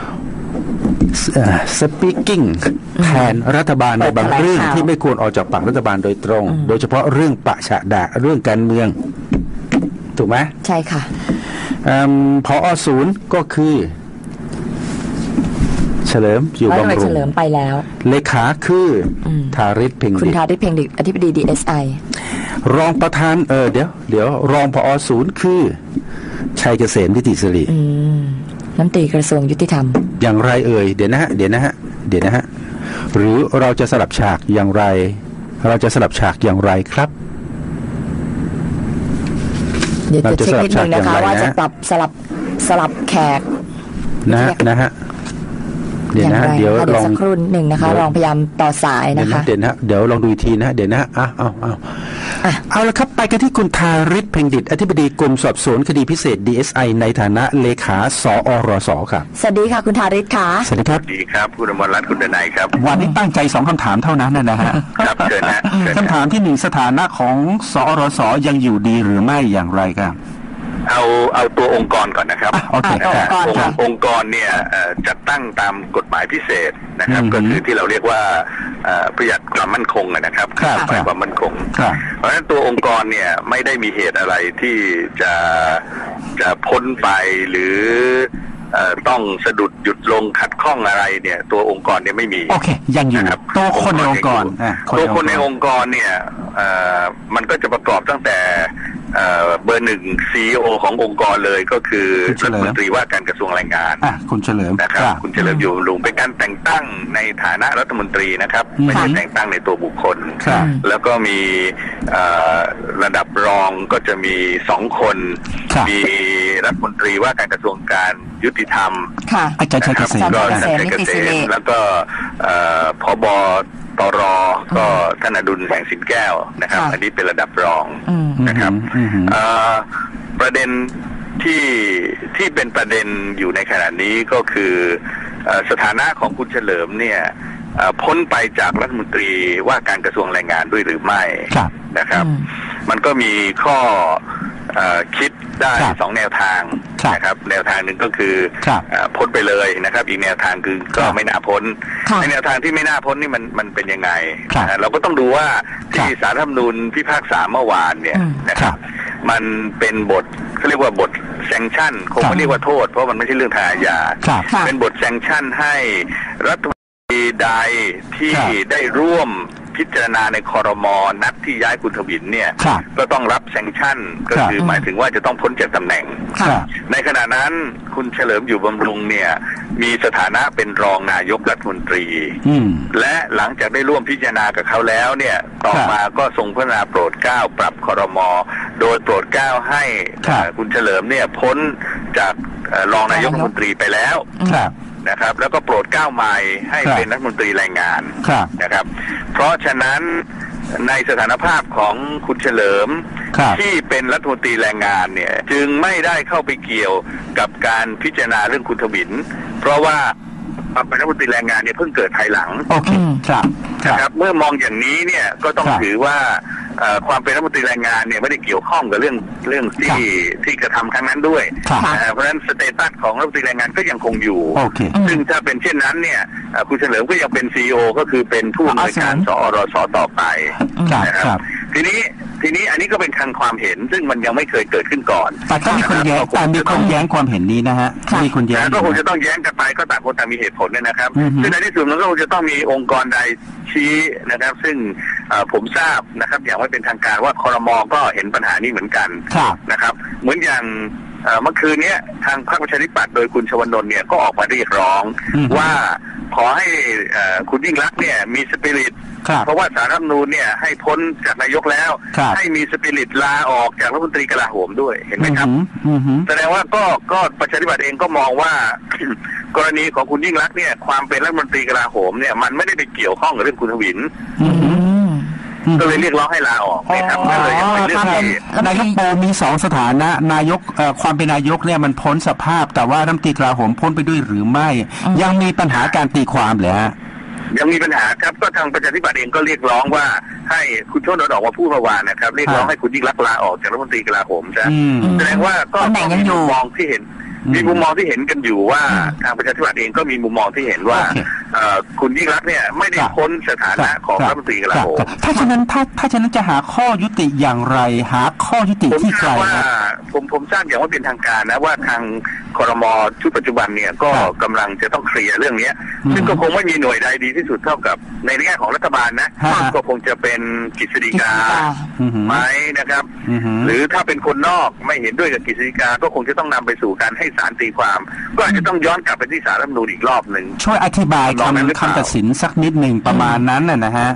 speaking แทนรัฐบาลในบางเรื่องที่ไม่ควรออกจากปากรัฐบาลโดยตรงโดยเฉพาะเรื่องปะฉะดะเรื่องการเมืองถูกไหมใช่ค่ะผอ.ศูนย์ก็คือเฉลิมอยู่บำรุงเฉลิมไปแล้วเลขาคือธาริศเพ็งดิษฐ์คุณธาริศเพ็งดิษฐ์อธิบดี ดี เอส ไอรองประธานเออเดี๋ยวเดี๋ยวรองผอ.ศูนย์คือชัยเกษมนิติสิริน้ำตรีกระทรวงยุติธรรมอย่างไรเอ่ยเดี๋ยวนะฮะเดี๋ยวนะฮะเดี๋ยวนะฮะหรือเราจะสลับฉากอย่างไรเราจะสลับฉากอย่างไรครับเดี๋ยวจะเช็คนิดนึงนะคะว่าจะปรับสลับสลับแขกนะฮะนะฮะเดี๋ยวนะเดี๋ยวลองสักครู่หนึ่งนะคะลองพยายามต่อสายนะคะเดี๋ยวนะเดี๋ยวลองดูอีกทีนะเดี๋ยวนะอ้าวอ้าวอ้าวเอาละครับไปกันที่คุณธาริศ เพ็งดิษฐ์อธิบดีกรมสอบสวนคดีพิเศษ ดี เอส ไอ ในฐานะเลขาสอรสครับสวัสดีค่ะคุณธาริศค่ะสวัสดีครับสวัสดีครับคุณอมรรัตน์คุณดนัยครับวันนี้ตั้งใจสองคำถามเท่านั้นนะฮะครับเชิญนะคำถามที่หนึ่งสถานะของสอรสยังอยู่ดีหรือไม่อย่างไรครับเอาเอาตัวองค์กรก่อนนะครับโอเคองค์กรองค์กรเนี่ยจัดตั้งตามกฎหมายพิเศษนะครับก็คือที่เราเรียกว่าประหยัดความมั่นคงนะครับหมายความมั่นคงเพราะฉะนั้นตัวองค์กรเนี่ยไม่ได้มีเหตุอะไรที่จะจะพ้นไปหรือต้องสะดุดหยุดลงขัดข้องอะไรเนี่ยตัวองค์กรเนี่ยไม่มีโอเคยังอยู่ครับตัวคนในองค์กรตัวคนในองค์กรเนี่ยมันก็จะประกอบตั้งแต่เบอร์หนึ่งซีอีโอขององค์กรเลยก็คือรัฐมนตรีว่าการกระทรวงแรงงานคุณเฉลิมนะครับคุณเฉลิมอยู่บำรุงเป็นการแต่งตั้งในฐานะรัฐมนตรีนะครับไม่ใช่แต่งตั้งในตัวบุคคลแล้วก็มีระดับรองก็จะมีสองคนมีรัฐมนตรีว่าการกระทรวงการยุติธรรมอาจารย์ชัยเกษมก็อาจารย์ชัยเกษมแล้วก็ผบตรก็ท่านอดุลแสงสินแก้วนะครับอันนี้เป็นระดับรองนะครับประเด็นที่ที่เป็นประเด็นอยู่ในขณะนี้ก็คือสถานะของคุณเฉลิมเนี่ยพ้นไปจากรัฐมนตรีว่าการกระทรวงแรงงานด้วยหรือไม่นะครับมันก็มีข้อคิดได้สองแนวทางนะครับแนวทางหนึ่งก็คือพ้นไปเลยนะครับอีกแนวทางคือก็ไม่น่าพ้นในแนวทางที่ไม่น่าพ้นนี่มันมันเป็นยังไงเราก็ต้องดูว่าที่ศาลรัฐธรรมนูญพิพากษาเมื่อวานเนี่ยนะครับมันเป็นบทเขาเรียกว่าบทแซงชั่นคงไม่เรียกว่าโทษเพราะมันไม่ใช่เรื่องทางอาญาเป็นบทแซงชั่นให้รัฐมนตรีใดที่ได้ร่วมพิจารณาในครม.นัดที่ย้ายคุณทวินเนี่ยก็ต้องรับแซงชั่นก็คือหมายถึงว่าจะต้องพ้นจากตำแหน่งในขณะนั้นคุณเฉลิมอยู่บำรุงเนี่ยมีสถานะเป็นรองนายกรัฐมนตรีและหลังจากได้ร่วมพิจารณากับเขาแล้วเนี่ยต่อมาก็ทรงพระนาโปรดเกล้าปรับครม.โดยโปรดเกล้าให้คุณเฉลิมเนี่ยพ้นจากรองนายกรัฐมนตรีไปแล้วนะครับแล้วก็โปรดเกล้าใหม่ให้เป็นรัฐมนตรีแรงงานนะครับเพราะฉะนั้นในสถานภาพของคุณเฉลิมที่เป็นรัฐมนตรีแรงงานเนี่ยจึงไม่ได้เข้าไปเกี่ยวกับการพิจารณาเรื่องคุณทวินเพราะว่าเป็นรัฐมนตรีแรงงานเนี่ยเพิ่งเกิดภายหลังโอเคครับนะครับเมื่อมองอย่างนี้เนี่ยก็ต้องถือว่าความเป็นรัฐมนตรีแรงงานเนี่ยไม่ได้เกี่ยวข้องกับเรื่องเรื่องที่ที่กระทำครั้งนั้นด้วยเพราะฉะนั้นสเตตัสของรัฐมนตรีแรงงานก็ยังคงอยู่ซึ่งถ้าเป็นเช่นนั้นเนี่ยคุณเฉลิมก็ยังเป็นซีอีโอก็คือเป็นผู้อำนวยการสอรสต่อไปนะครับทีนี้ทีนี้อันนี้ก็เป็นทางความเห็นซึ่งมันยังไม่เคยเกิดขึ้นก่อนแต่ก็มีคนแย้งแต่มีคนแย้งความเห็นนี้นะฮะมีคนแย้งก็คงจะต้องแย้งกันไปก็ต่างคนต่างมีเหตุผลเนี่ยนะครับซึ่งในที่สุดมันก็คงจะต้องมีองค์กรใดชี้นะครับซึ่งผมทราบนะครับอย่างว่าเป็นทางการว่าครม.ก็เห็นปัญหานี้เหมือนกันนะครับเหมือนอย่างเมื่อคืนนี้ทางพรรคประชาธิปัตย์โดยคุณชวนนท์เนี่ยก็ออกมาเรียกร้องว่าขอให้คุณยิ่งลักษณ์เนี่ยมีสปิริตเพราะว่าศาลรัฐธรรมนูญเนี่ยให้พ้นจากนายกแล้วให้มีสปิริตลาออกจากรัฐมนตรีกลาโหมด้วยเห็นไหมครับแสดงว่าก็ก็ประชาธิปัตย์เองก็มองว่ากรณีของคุณยิ่งลักษณ์เนี่ยความเป็นรัฐมนตรีกลาโหมเนี่ยมันไม่ได้ไปเกี่ยวข้องกับเรื่องคุณทวินก็เลยเรียกร้องให้ลาออกนะครับก็เลยยังเป็นเรื่องที่นายกโปมีสองสถานะนายกความเป็นนายกเนี่ยมันพ้นสภาพแต่ว่ารัฐมนตรีกลาโหมพ้นไปด้วยหรือไม่ยังมีปัญหาการตีความเหรอยังมีปัญหาครับก็ทางประชาธิปัตย์เองก็เรียกร้องว่าให้คุณชวนนท์ออกมาพูดเมื่อวานนะครับเรียกร้องให้คุณยิ่งลักษณ์ลาออกจากรัฐมนตรีกลาโหมใช่แสดงว่าก็มีมุมมองที่เห็นมีมุมมองที่เห็นกันอยู่ว่าทางประชาธิปัตย์เองก็มีมุมมองที่เห็นว่าคุณยิ่งลักษณ์เนี่ยไม่ได้พ้นสถานะของรัฐมนตรีกลาโหมถ้าฉะนั้นถ้าถ้าฉะนั้นจะหาข้อยุติอย่างไรหาข้อยุติที่ใครนะผมผมทราบอย่างว่าเป็นทางการนะว่าทางครม.ชุดปัจจุบันเนี่ยก็กำลังจะต้องเคลียร์เรื่องนี้ซึ่งก็คงไม่มีหน่วยใดดีที่สุดเท่ากับในแง่ของรัฐบาลนะก็คงจะเป็นกฤษฎีกาไหมนะครับหรือถ้าเป็นคนนอกไม่เห็นด้วยกับกฤษฎีกาก็คงจะต้องนำไปสู่การให้ศาลตีความก็อาจจะต้องย้อนกลับไปที่ศาลรัฐธรรมนูญอีกรอบหนึ่งช่วยอธิบายคำคำตัดสินสักนิดหนึ่งประมาณนั้นนะฮะ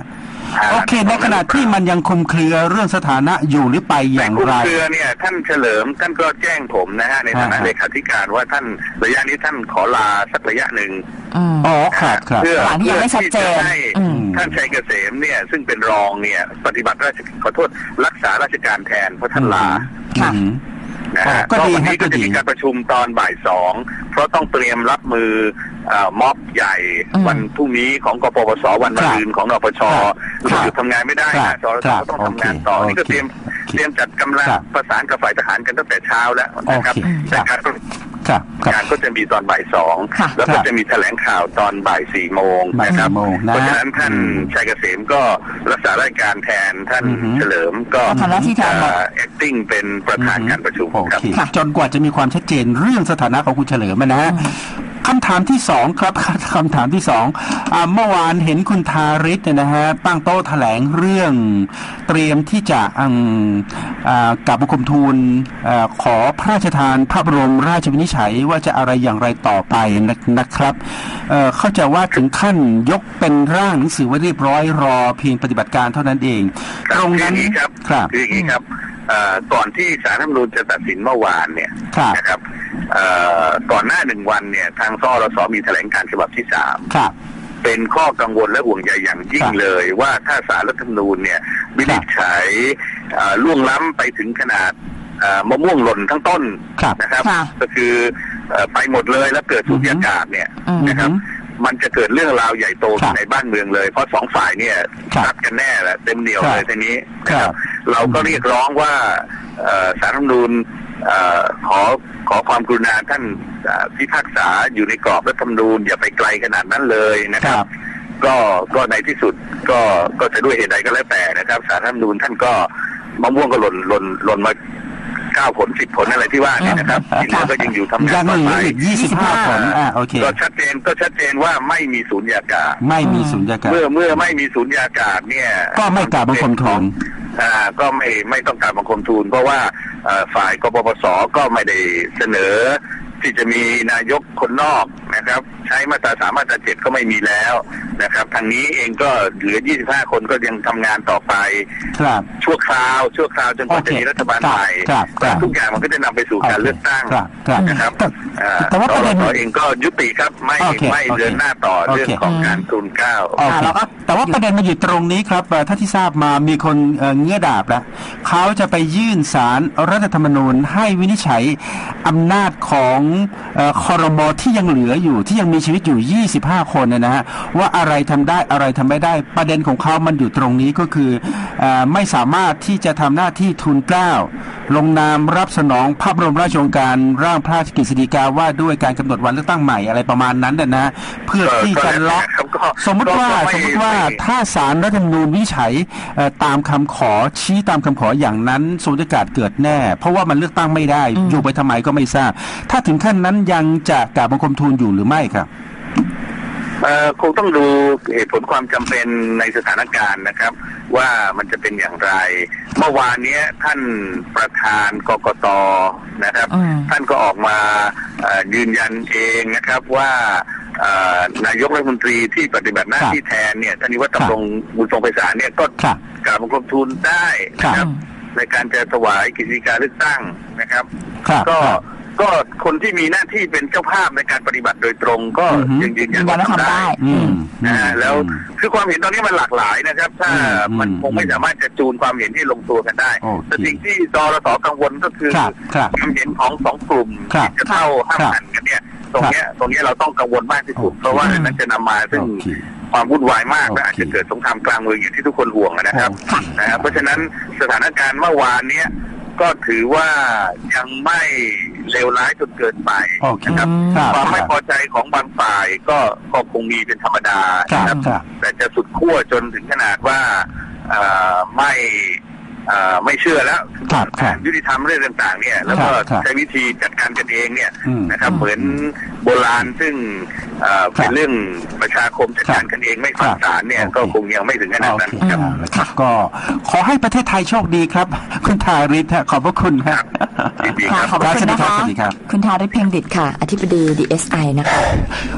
โอเคในขณะที่มันยังคลุมเครือเรื่องสถานะอยู่หรือไปอย่างไรคลุมเครือเนี่ยท่านเฉลิมท่านก็แจ้งผมนะฮะในฐานะเลขาธิการว่าท่านระยะนี้ท่านขอลาสักระยะหนึ่งอ๋อครับครับเพื่อที่ยังไม่ชัดเจนให้ท่านชัยเกษมเนี่ยซึ่งเป็นรองเนี่ยปฏิบัติราชขอโทษรักษาราชการแทนเพราะท่านลาค่ะนะฮะก็วันนี้ก็จะมีการประชุมตอนบ่ายสองเพราะต้องเตรียมรับมือม็อบใหญ่วันพรุ่งนี้ของกปปสวันมะรืนของนปชเราหยุดทำงานไม่ได้นะสรสก็ต้องทำงานต่อนี่ก็เตรียมเตรียมจัดกำลังประสานกับฝ่ายทหารกันตั้งแต่เช้าแล้วนะครับแต่การงานก็จะมีตอนบ่ายสองแล้วก็จะมีแถลงข่าวตอนบ่ายสี่โมงนะครับเพราะฉะนั้นท่านชัยเกษมก็รักษาราชการแทนท่านเฉลิมก็ทำหน้าที่แทน acting เป็นประธานการประชุมครับจนกว่าจะมีความชัดเจนเรื่องสถานะของคุณเฉลิมนะฮะคำถามที่สองครับคำถามที่สองเมื่อวานเห็นคุณทาริศเนี่ยนะฮะตั้งโต๊ะแถลงเรื่องเตรียมที่จะกราบบังคมทูลขอพระราชทานพระบรมราชวินิจฉัยว่าจะอะไรอย่างไรต่อไปนะครับเอ่อเข้าใจว่าถึงขั้นยกเป็นร่างหนังสือไว้เรียบร้อยรอเพียงปฏิบัติการเท่านั้นเองตรงนั้นครับครับคืออย่างนี้ครับก่อนที่ศาลรัฐธรรมนูญจะตัดสินเมื่อวานเนี่ยนะครับก่อนหน้าหนึ่งวันเนี่ยทางสรสมีแถลงการฉบับที่สามเป็นข้อกังวลและห่วงใยอย่างยิ่งเลยว่าถ้าศาลรัฐธรรมนูญเนี่ยวินิจฉัยล่วงล้ำไปถึงขนาดมะม่วงหล่นทั้งต้นนะครับก็คือไปหมดเลยแล้วเกิดสุญญากาศเนี่ยนะครับมันจะเกิดเรื่องราวใหญ่โตในบ้านเมืองเลยเพราะสองฝ่ายเนี่ยตัดกันแน่แหละเต็มเหนียวเลยทีนี้นะครับเราก็เรียกร้องว่าศาลรัฐธรรมนูญขอขอความกรุณาท่านพิพากษาอยู่ในกรอบรัฐธรรมนูญอย่าไปไกลขนาดนั้นเลยนะครับก็ก็ในที่สุดก็ก็จะด้วยเหตุใดก็แล้วแต่นะครับศาลรัฐธรรมนูญท่านก็มะม่วงก็หล่นหล่นหล่นมาเก้าผลสิบผลอะไรที่ว่านี่นะครับที่เหลือก็ยังอยู่ทำงานต่อไปยี่สิบห้าผลอ่าโอเคก็ชัดเจนก็ชัดเจนว่าไม่มีสูญญากาศไม่มีสูญญากาศเมื่อเมื่อไม่มีสูญญากาศเนี่ยก็ไม่กราบบังคมทูลอ่าก็ไม่ไม่ต้องกราบบังคมทูลเพราะว่าฝ่ายกปปสก็ไม่ได้เสนอที่จะมีนายกคนนอกนะครับใช้มาตราสามมาตราเจ็ดก็ไม่มีแล้วนะครับทางนี้เองก็เหลือยี่สิบห้าคนก็ยังทำงานต่อไปชั่วคราวชั่วคราวจนกว่าจะมีรัฐบาลใหม่ทุกอย่างมันก็จะนำไปสู่การเลือกตั้งนะครับแต่ว่าประเด็นเองก็ยุติครับไม่ไม่เดินหน้าต่อเรื่องของการทูลเกล้าแต่ว่าประเด็นมันอยู่ตรงนี้ครับถ้าที่ทราบมามีคนเงื่อดาบแล้วเขาจะไปยื่นศาลรัฐธรรมนูญให้วินิจฉัยอำนาจของครม.ที่ยังเหลืออยู่ที่ยังมีชีวิตอยู่ยี่สิบห้าคนเนี่ยนะฮะว่าอะไรทำได้อะไรทำไม่ได้ประเด็นของเขามันอยู่ตรงนี้ก็คือไม่สามารถที่จะทำหน้าที่ทูลเกล้าลงนามรับสนองพระบรมราชโองการร่างพระราชกฤษฎีกาว่าด้วยการกำหนดวันเลือกตั้งใหม่อะไรประมาณนั้นนะนะเพื่อที่จะล็อกสมมติว่าสมมติว่าถ้าศาลรัฐธรรมนูญวินิจฉัยตามคำขอชี้ตามคำขออย่างนั้นสูญญากาศเกิดแน่เพราะว่ามันเลือกตั้งไม่ได้อยู่ไปทำไมก็ไม่ทราบถ้าถึงขั้นนั้นยังจะกราบบังคมทูลอยู่หรือไม่ครับคงต้องดูเหตุผลความจำเป็นในสถานการณ์นะครับว่ามันจะเป็นอย่างไรเมื่อวานนี้ท่านประธานกกต.นะครับท่านก็ออกมายืนยันเองนะครับว่านายกรัฐมนตรีที่ปฏิบัติหน้าที่แทนเนี่ยท่านนิวัฒน์ ดำรงบุญทรงไพศาลเนี่ยก็กราบบังคมทูลได้นะครับในการจะถวายกฤษฎีกาเลือกตั้งนะครับก็ก็คนที่มีหน้าที่เป็นเจ้าภาพในการปฏิบัติโดยตรงก็ยังยืนยันว่าทำได้นะแล้วคือความเห็นตอนนี้มันหลากหลายนะครับถ้ามันคงไม่สามารถจะจูนความเห็นที่ลงตัวกันได้แต่สิ่งที่สรสกังวลก็คือความเห็นของสองกลุ่มที่จะเข้าห้ามหันกันเนี่ยตรงเนี้ยตรงนี้เราต้องกังวลมากที่สุดเพราะว่านั้นจะนำมาซึ่งความวุ่นวายมากและอาจจะเกิดสงครามกลางเมืองอย่างที่ทุกคนห่วงนะครับนะเพราะฉะนั้นสถานการณ์เมื่อวานเนี้ยก็ถือว่ายังไม่เลวร้ายจนเกินไปนะครับความไม่พอใจของบางฝ่ายก็ก็คงมีเป็นธรรมดานะครับแต่จะสุดขั้วจนถึงขนาดว่าไม่ไม่เชื่อแล้วการยุติธรรมเรื่องต่างๆเนี่ยแล้วก็ใช้วิธีจัดการกันเองเนี่ยนะครับเหมือนโบราณซึ่งเป็นเรื่องประชาคมจัดการกันเองไม่ฟังศาลเนี่ยก็คงยังไม่ถึงขนาดนั้นครับก็ขอให้ประเทศไทยโชคดีครับคุณทาริศขอบพระคุณครับขอบคุณนะคะคุณทาริศเพ็งดิษฐ์ค่ะอธิบดี ดี เอส ไอ นะคะ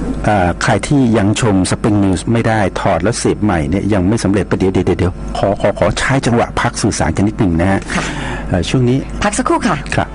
ใครที่ยังชม Spring News ไม่ได้ถอดแล้วเสพใหม่เนี่ยยังไม่สำเร็จประเดี๋ยวเดี๋ยวเดี๋ยวขอขอขอใช้จังหวะพักสื่อสารกันนิดหนึ่งนะฮะช่วงนี้พักสักครู่ค่ะครับ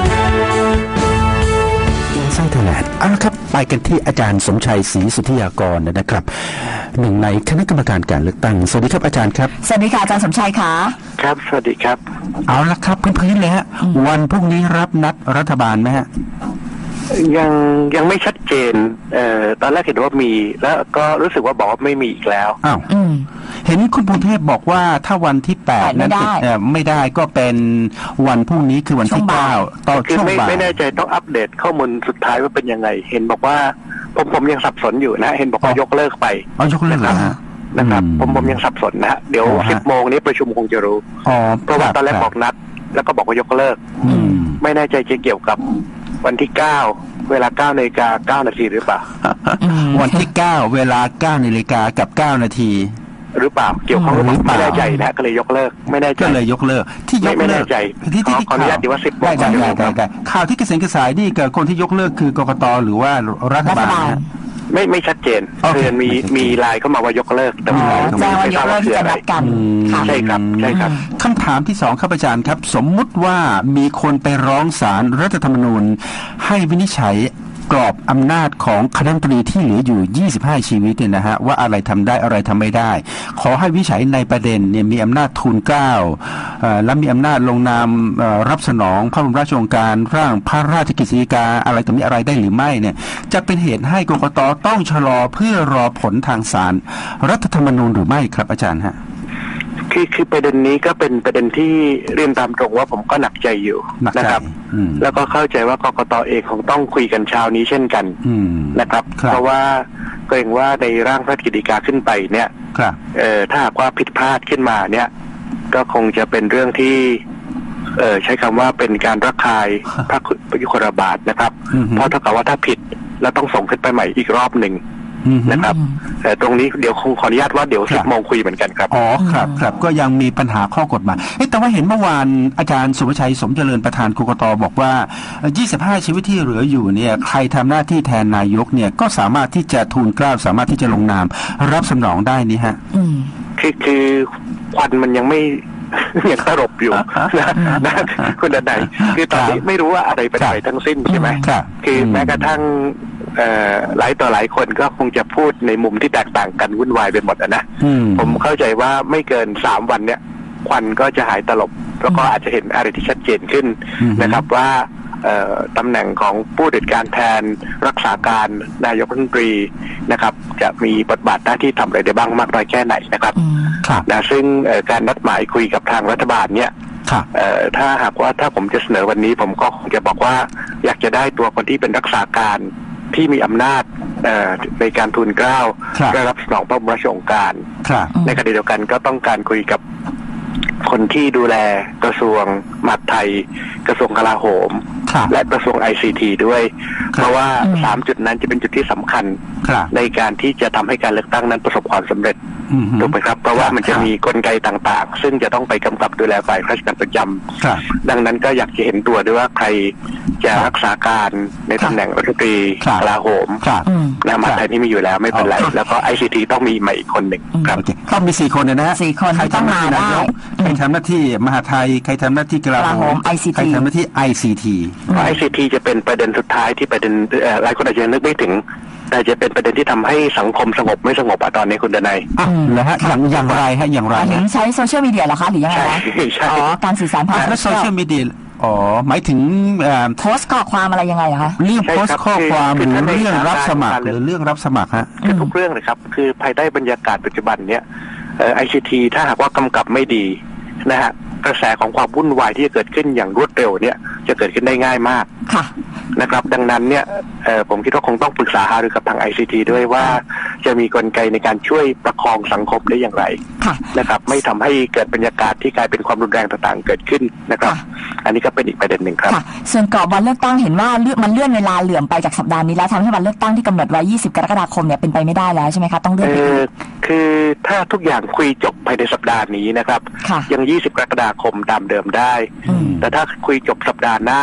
ไส้ไทยแลนด์เอาละครับไปกันที่อาจารย์สมชัยศรีสุทธิยากรนะครับหนึ่งในคณะกรรมการการเลือกตั้งสวัสดีครับอาจารย์ครับสวัสดีค่ะอาจารย์สมชัยค่ะครับสวัสดีครับเอาละครับพื้นๆเลยฮะวันพรุ่งนี้รับนัดรัฐบาลไหมฮะยังยังไม่ชัดเจนเอ่อตอนแรกเห็นว่ามีแล้วก็รู้สึกว่าบอกว่าไม่มีอีกแล้วอ้าวเห็นคุณพงเทพบอกว่าถ้าวันที่แปดนั้นไม่ได้ก็เป็นวันพรุ่งนี้คือวันที่เก้าต่อช่วงบ่ายไม่แน่ใจต้องอัปเดตข้อมูลสุดท้ายว่าเป็นยังไงเห็นบอกว่าผมผมยังสับสนอยู่นะเห็นบอกว่ายกเลิกไปอ๋อยกเลิกแล้วนะครับผมผมยังสับสนนะฮะเดี๋ยวสิบโมงนี้ประชุมคงจะรู้เพราะว่าตอนแรกบอกนัดแล้วก็บอกว่ายกเลิกไม่แน่ใจจะเกี่ยวกับวันที่เก้าเวลาเก้านาฬิกาเก้านาทีหรือเปล่าวันที่เก้าเวลาเก้านาฬิกากับเก้านาทีหรือเปล่าเกี่ยวข้องหรือเปล่าไม่แน่ใจนะก็เลยยกเลิกไม่แน่ใจก็เลยยกเลิกที่ยกเลิกที่ที่ขออนุญาตดีว่าสิบโมงได้ได้ได้ข่าวที่กระเซ็นกระสายนี่กับคนที่ยกเลิกคือกกตหรือว่ารัฐบาลไม่ไม่ชัดเจนคือมีมีไลน์เข้ามาว่ายกเลิกแต่ไม่แจ้งว่ายกเลิกที่จะนัดกันใช่ครับใช่ครับคำถามที่สองครับอาจารย์ครับสมมุติว่ามีคนไปร้องศาลรัฐธรรมนูญให้วินิจฉัยกรอบอำนาจของคณะรัฐมนตรีที่เหลืออยู่ยี่สิบห้าชีวิตเนี่ยนะฮะว่าอะไรทำได้อะไรทำไม่ได้ขอให้วินิจฉัยในประเด็นเนี่ยมีอำนาจทูลเกล้าและมีอำนาจลงนามรับสนองพระบรมราชโองการร่างพระราชกฤษฎีกาอะไรต่อมีอะไรได้หรือไม่เนี่ยจะเป็นเหตุให้กกตต้องชะลอเพื่อรอผลทางศาลรัฐธรรมนูญหรือไม่ครับอาจารย์ฮะคือคือประเด็นนี้ก็เป็นประเด็นที่เรียนตามตรงว่าผมก็หนักใจอยู่นะครับแล้วก็เข้าใจว่ากกตเองคงต้องคุยกันเช้านี้เช่นกันนะครับเพราะว่าเกรงว่าในร่างพระกฤษฎีกาขึ้นไปเนี่ยเอ่อถ้าหากว่าผิดพลาดขึ้นมาเนี่ยก็คงจะเป็นเรื่องที่เอ่อใช้คำว่าเป็นการระคายพระยุคลบาทนะครับเพราะเท่ากับว่าถ้าผิดแล้วต้องส่งขึ้นไปใหม่อีกรอบหนึ่งนะครับแต่ตรงนี้เดี๋ยวคงขออนุญาตว่าเดี๋ยวสิบโมงคุยเหมือนกันครับอ๋อครับครับก็ยังมีปัญหาข้อกฎหมายแต่ว่าเห็นเมื่อวานอาจารย์สุภชัยสมเจริญประธานกกตบอกว่ายี่สิบห้าชีวิตที่เหลืออยู่เนี่ยใครทำหน้าที่แทนนายกเนี่ยก็สามารถที่จะทูลเกล้าสามารถที่จะลงนามรับสนองได้นี่ฮะคือคือควันมันยังไม่ยังสลบอยู่นะนะคุณดนัยคือตอนนี้ไม่รู้ว่าอะไรเป็นอะไรทั้งสิ้นใช่ไหมคือแม้กระทั่งหลายต่อหลายคนก็คงจะพูดในมุมที่แตกต่างกันวุ่นวายไปหมดนะผมเข้าใจว่าไม่เกินสามวันเนี้ยควันก็จะหายตลบแล้วก็อาจจะเห็นอะไรที่ชัดเจนขึ้นนะครับว่าตำแหน่งของผู้จัดการแทนรักษาการนายกรัฐมนตรีนะครับจะมีบทบาทหน้าที่ทำอะไรได้บ้างมากน้อยแค่ไหนนะครับนะซึ่งการนัดหมายคุยกับทางรัฐบาลเนี่ยถ้าหากว่าถ้าผมจะเสนอวันนี้ผมก็คงจะบอกว่าอยากจะได้ตัวคนที่เป็นรักษาการที่มีอำนาจในการทูลเกล้าได้รับสนองพระบรมราชโองการในขณะเดียวกันก็ต้องการคุยกับคนที่ดูแลกระทรวงมหาดไทยกระทรวงกลาโหมและกระทรวง ไอ ซี ที ด้วยเพราะว่าสามจุดนั้นจะเป็นจุดที่สำคัญในการที่จะทำให้การเลือกตั้งนั้นประสบความสำเร็จถูกไหมครับเพราะว่ามันจะมีกลไกต่างๆซึ่งจะต้องไปกำกับดูแลฝ่ายราชการประจำดังนั้นก็อยากจะเห็นตัวด้วยว่าใครจะรักษาการในตำแหน่งรัฐมนตรีกลาโหมนะมหาดไทยที่มีอยู่แล้วไม่เป็นไรแล้วก็ ไอ ซี ที ต้องมีใหม่อีกคนหนึ่งครับต้องมีสี่คนนะฮะสี่คนต้องมาได้ใครทำหน้าที่มหาดไทยใครทำหน้าที่กลาโหมใครทำหน้าที่ ไอ ซี ทีไอ ซี ที จะเป็นประเด็นสุดท้ายที่ประเด็นหลายคนอาจจะนึกไม่ถึงแต่จะเป็นประเด็นที่ทำให้สังคมสงบไม่สงบตอนนี้คุณดนัยอ่ะแล้วฮะอย่างอย่างไรฮะอย่างไรถึงใช้โซเชียลมีเดียเหรอคะหรือยังไงอ๋อการสื่อสารผ่านโซเชียลมีเดียอ๋อหมายถึงโพสต์ข้อความอะไรยังไงเหรอคะเรื่องโพสต์ข้อความหรือเรื่องรับสมัครหรือเรื่องรับสมัครฮะคือทุกเรื่องเลยครับคือภายใต้บรรยากาศปัจจุบันเนี้ยไอซีทีถ้าหากว่ากำกับไม่ดีนะฮะกระแสของความวุ่นวายที่จะเกิดขึ้นอย่างรวดเร็วเนี่ยจะเกิดขึ้นได้ง่ายมากนะครับดังนั้นเนี่ยผมคิดว่าคงต้องปรึกษาหารือกับทาง ไอ ซี ที ด้วยว่าจะมีกลไกในการช่วยประคองสังคมได้อย่างไรนะครับไม่ทำให้เกิดบรรยากาศที่กลายเป็นความรุนแรงต่างๆเกิดขึ้นนะครับอันนี้ก็เป็นอีกประเด็นหนึ่งครับส่วนกรอบวันเลือกตั้งเห็นว่ามันเลื่อนเวลาเหลื่อมไปจากสัปดาห์นี้แล้วทำให้วันเลือกตั้งที่กำหนดไว้ยี่สิบกรกฎาคมเนี่ยเป็นไปไม่ได้แล้วใช่ไหมคะต้องเลื่อนไปอีกคือถ้าทุกอย่างคุยจบภายในสัปดาห์นี้นะครับยังยี่สิบกรกฎาคมตามเดิมได้แต่ถ้าคุยจบสัปดาห์หน้า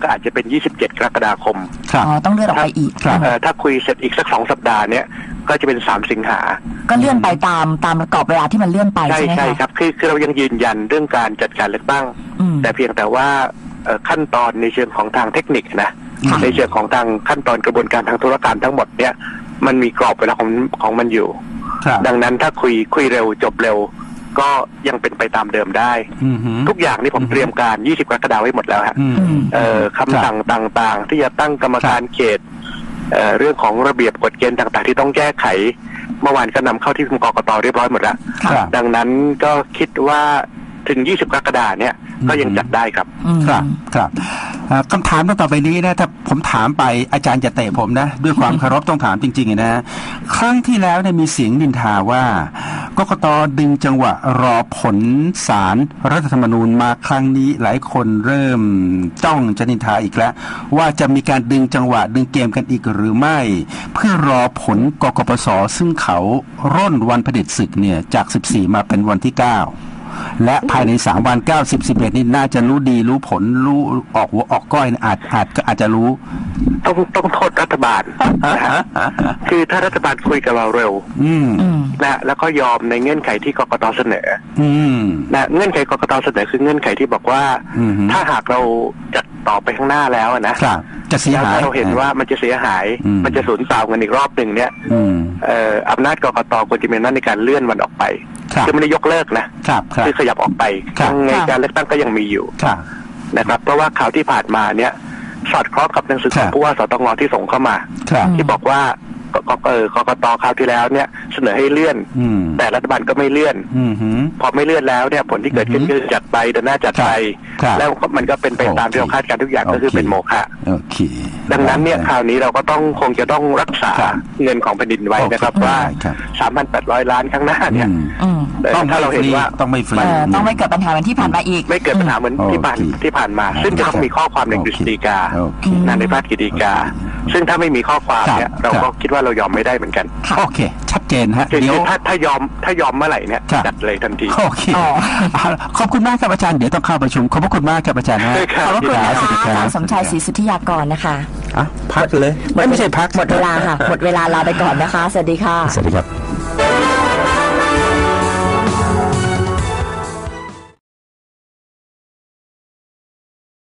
ก็อาจจะเป็นยี่สิบเจ็ดกรกฎาคมอ๋อต้องเลื่อนออกไปอีกถ้าคุยเสร็จอีกสักสองสัปดาห์เนี้ยก็จะเป็นสามสิงหาก็เลื่อนไปตามตามกรอบเวลาที่มันเลื่อนไปใช่ไหมคะใช่ครับคือคือเรายังยืนยันเรื่องการจัดการเลือกตั้งแต่เพียงแต่ว่าขั้นตอนในเชิงของทางเทคนิคนะในเชิงของทางขั้นตอนกระบวนการทางธุรการทั้งหมดเนี่ยมันมีกรอบเวลาของของมันอยู่ดังนั้นถ้าคุยคุยเร็วจบเร็วก็ยังเป็นไปตามเดิมได้ทุกอย่างนี่ผมเตรียมการยี่สิบกรกฎาคมไว้หมดแล้วฮะคำสั่งต่างๆที่จะตั้งกรรมการเขตเอ่อเรื่องของระเบียบกฎเกณฑ์ต่างๆที่ต้องแก้ไขเมื่อวานก็นำเข้าที่กกต.เรียบร้อยหมดแล้วดังนั้นก็คิดว่าถึงยี่สิบกรกฎาคมเนี่ยก็ยังจัดได้ครับครับครับคำถามต่อไปนี้นะถ้าผมถามไปอาจารย์จะเตะผมนะด้วยความเคารพต้องถามจริงๆนะครั้งที่แล้วเนี่ยมีเสียงนินทาว่ากกต.ดึงจังหวะรอผลศาลรัฐธรรมนูญมาครั้งนี้หลายคนเริ่มจ้องจะนินทาอีกแล้วว่าจะมีการดึงจังหวะดึงเกมกันอีกหรือไม่เพื่อรอผลกกปส.ซึ่งเขาร่นวันเผด็จศึกเนี่ยจากสิบสี่มาเป็นวันที่เก้าและภายในสามวันเก้าสิบ สิบเอ็ดนี่น่าจะรู้ดีรู้ผลรู้ออกหัวออกก้อยอาจอาจก็อาจจะรู้ต้องต้องโทษรัฐบาลนะฮะคือถ้ารัฐบาลคุยกับเราเร็วนะแล้วก็ยอมในเงื่อนไขที่กกต.เสนอนะเงื่อนไขกกต.เสนอคือเงื่อนไขที่บอกว่าถ้าหากเราจัดต่อไปข้างหน้าแล้วนะจะเสียหายเราเห็นว่ามันจะเสียหายมันจะสูญเปล่ากันอีกรอบหนึ่งเนี่ยอำนาจกกต.ควรจะมีอำนาจในการเลื่อนวันออกไปคือไม่ได้ยกเลิกนะคือขยับออกไปยังไงการเลือกตั้งก็ยังมีอยู่นะครับเพราะว่าข่าวที่ผ่านมาเนี่ยสอดคล้องกับหนังสือของผู้ว่าสตง.ที่ส่งเข้ามาที่บอกว่ากกเออกกต.คราวที่แล้วเนี่ยเสนอให้เลื่อนแต่รัฐบาลก็ไม่เลื่อนพอไม่เลื่อนแล้วเนี่ยผลที่เกิดขึ้นคือจัดไปเดินหน้าจัดไปแล้วมันก็เป็นไปตามที่เราคาดการทุกอย่างก็คือเป็นโมฆะดังนั้นเนี่ยคราวนี้เราก็ต้องคงจะต้องรักษาเงินของแผ่นดินไว้นะครับว่า สามพันแปดร้อย ล้านข้างหน้าเนี่ยถ้าเราเห็นว่าต้องไม่ฟรีต้องไม่เกิดปัญหาเหมือนที่ผ่านมาอีกไม่เกิดปัญหาเหมือนที่ผ่านที่ผ่านมาซึ่งจะต้องมีข้อความในกฤษฎีกาในพระกฤษฎีกาซึ่งถ้าไม่มีข้อความเนี่ยเราก็คิดว่าเรายอมไม่ได้เหมือนกันโอเคชัดเจนฮะเดี๋ยวถ้าถ้ายอมถ้ายอมเมื่อไหร่เนี่ยจัดเลยทันทีโอเคขอบคุณมากครับอาจารย์เดี๋ยวต้องเข้าประชุมขอบพระคุณมากครับอาจารย์นะขอบคุณนะคะอาจารย์สมชายศรีสุทธิยากรนะคะอ่ะพักเลยไม่ไม่ใช่พักหมดเวลาค่ะหมดเวลาลาไปก่อนนะคะสวัสดีค่ะสวัสดีครับ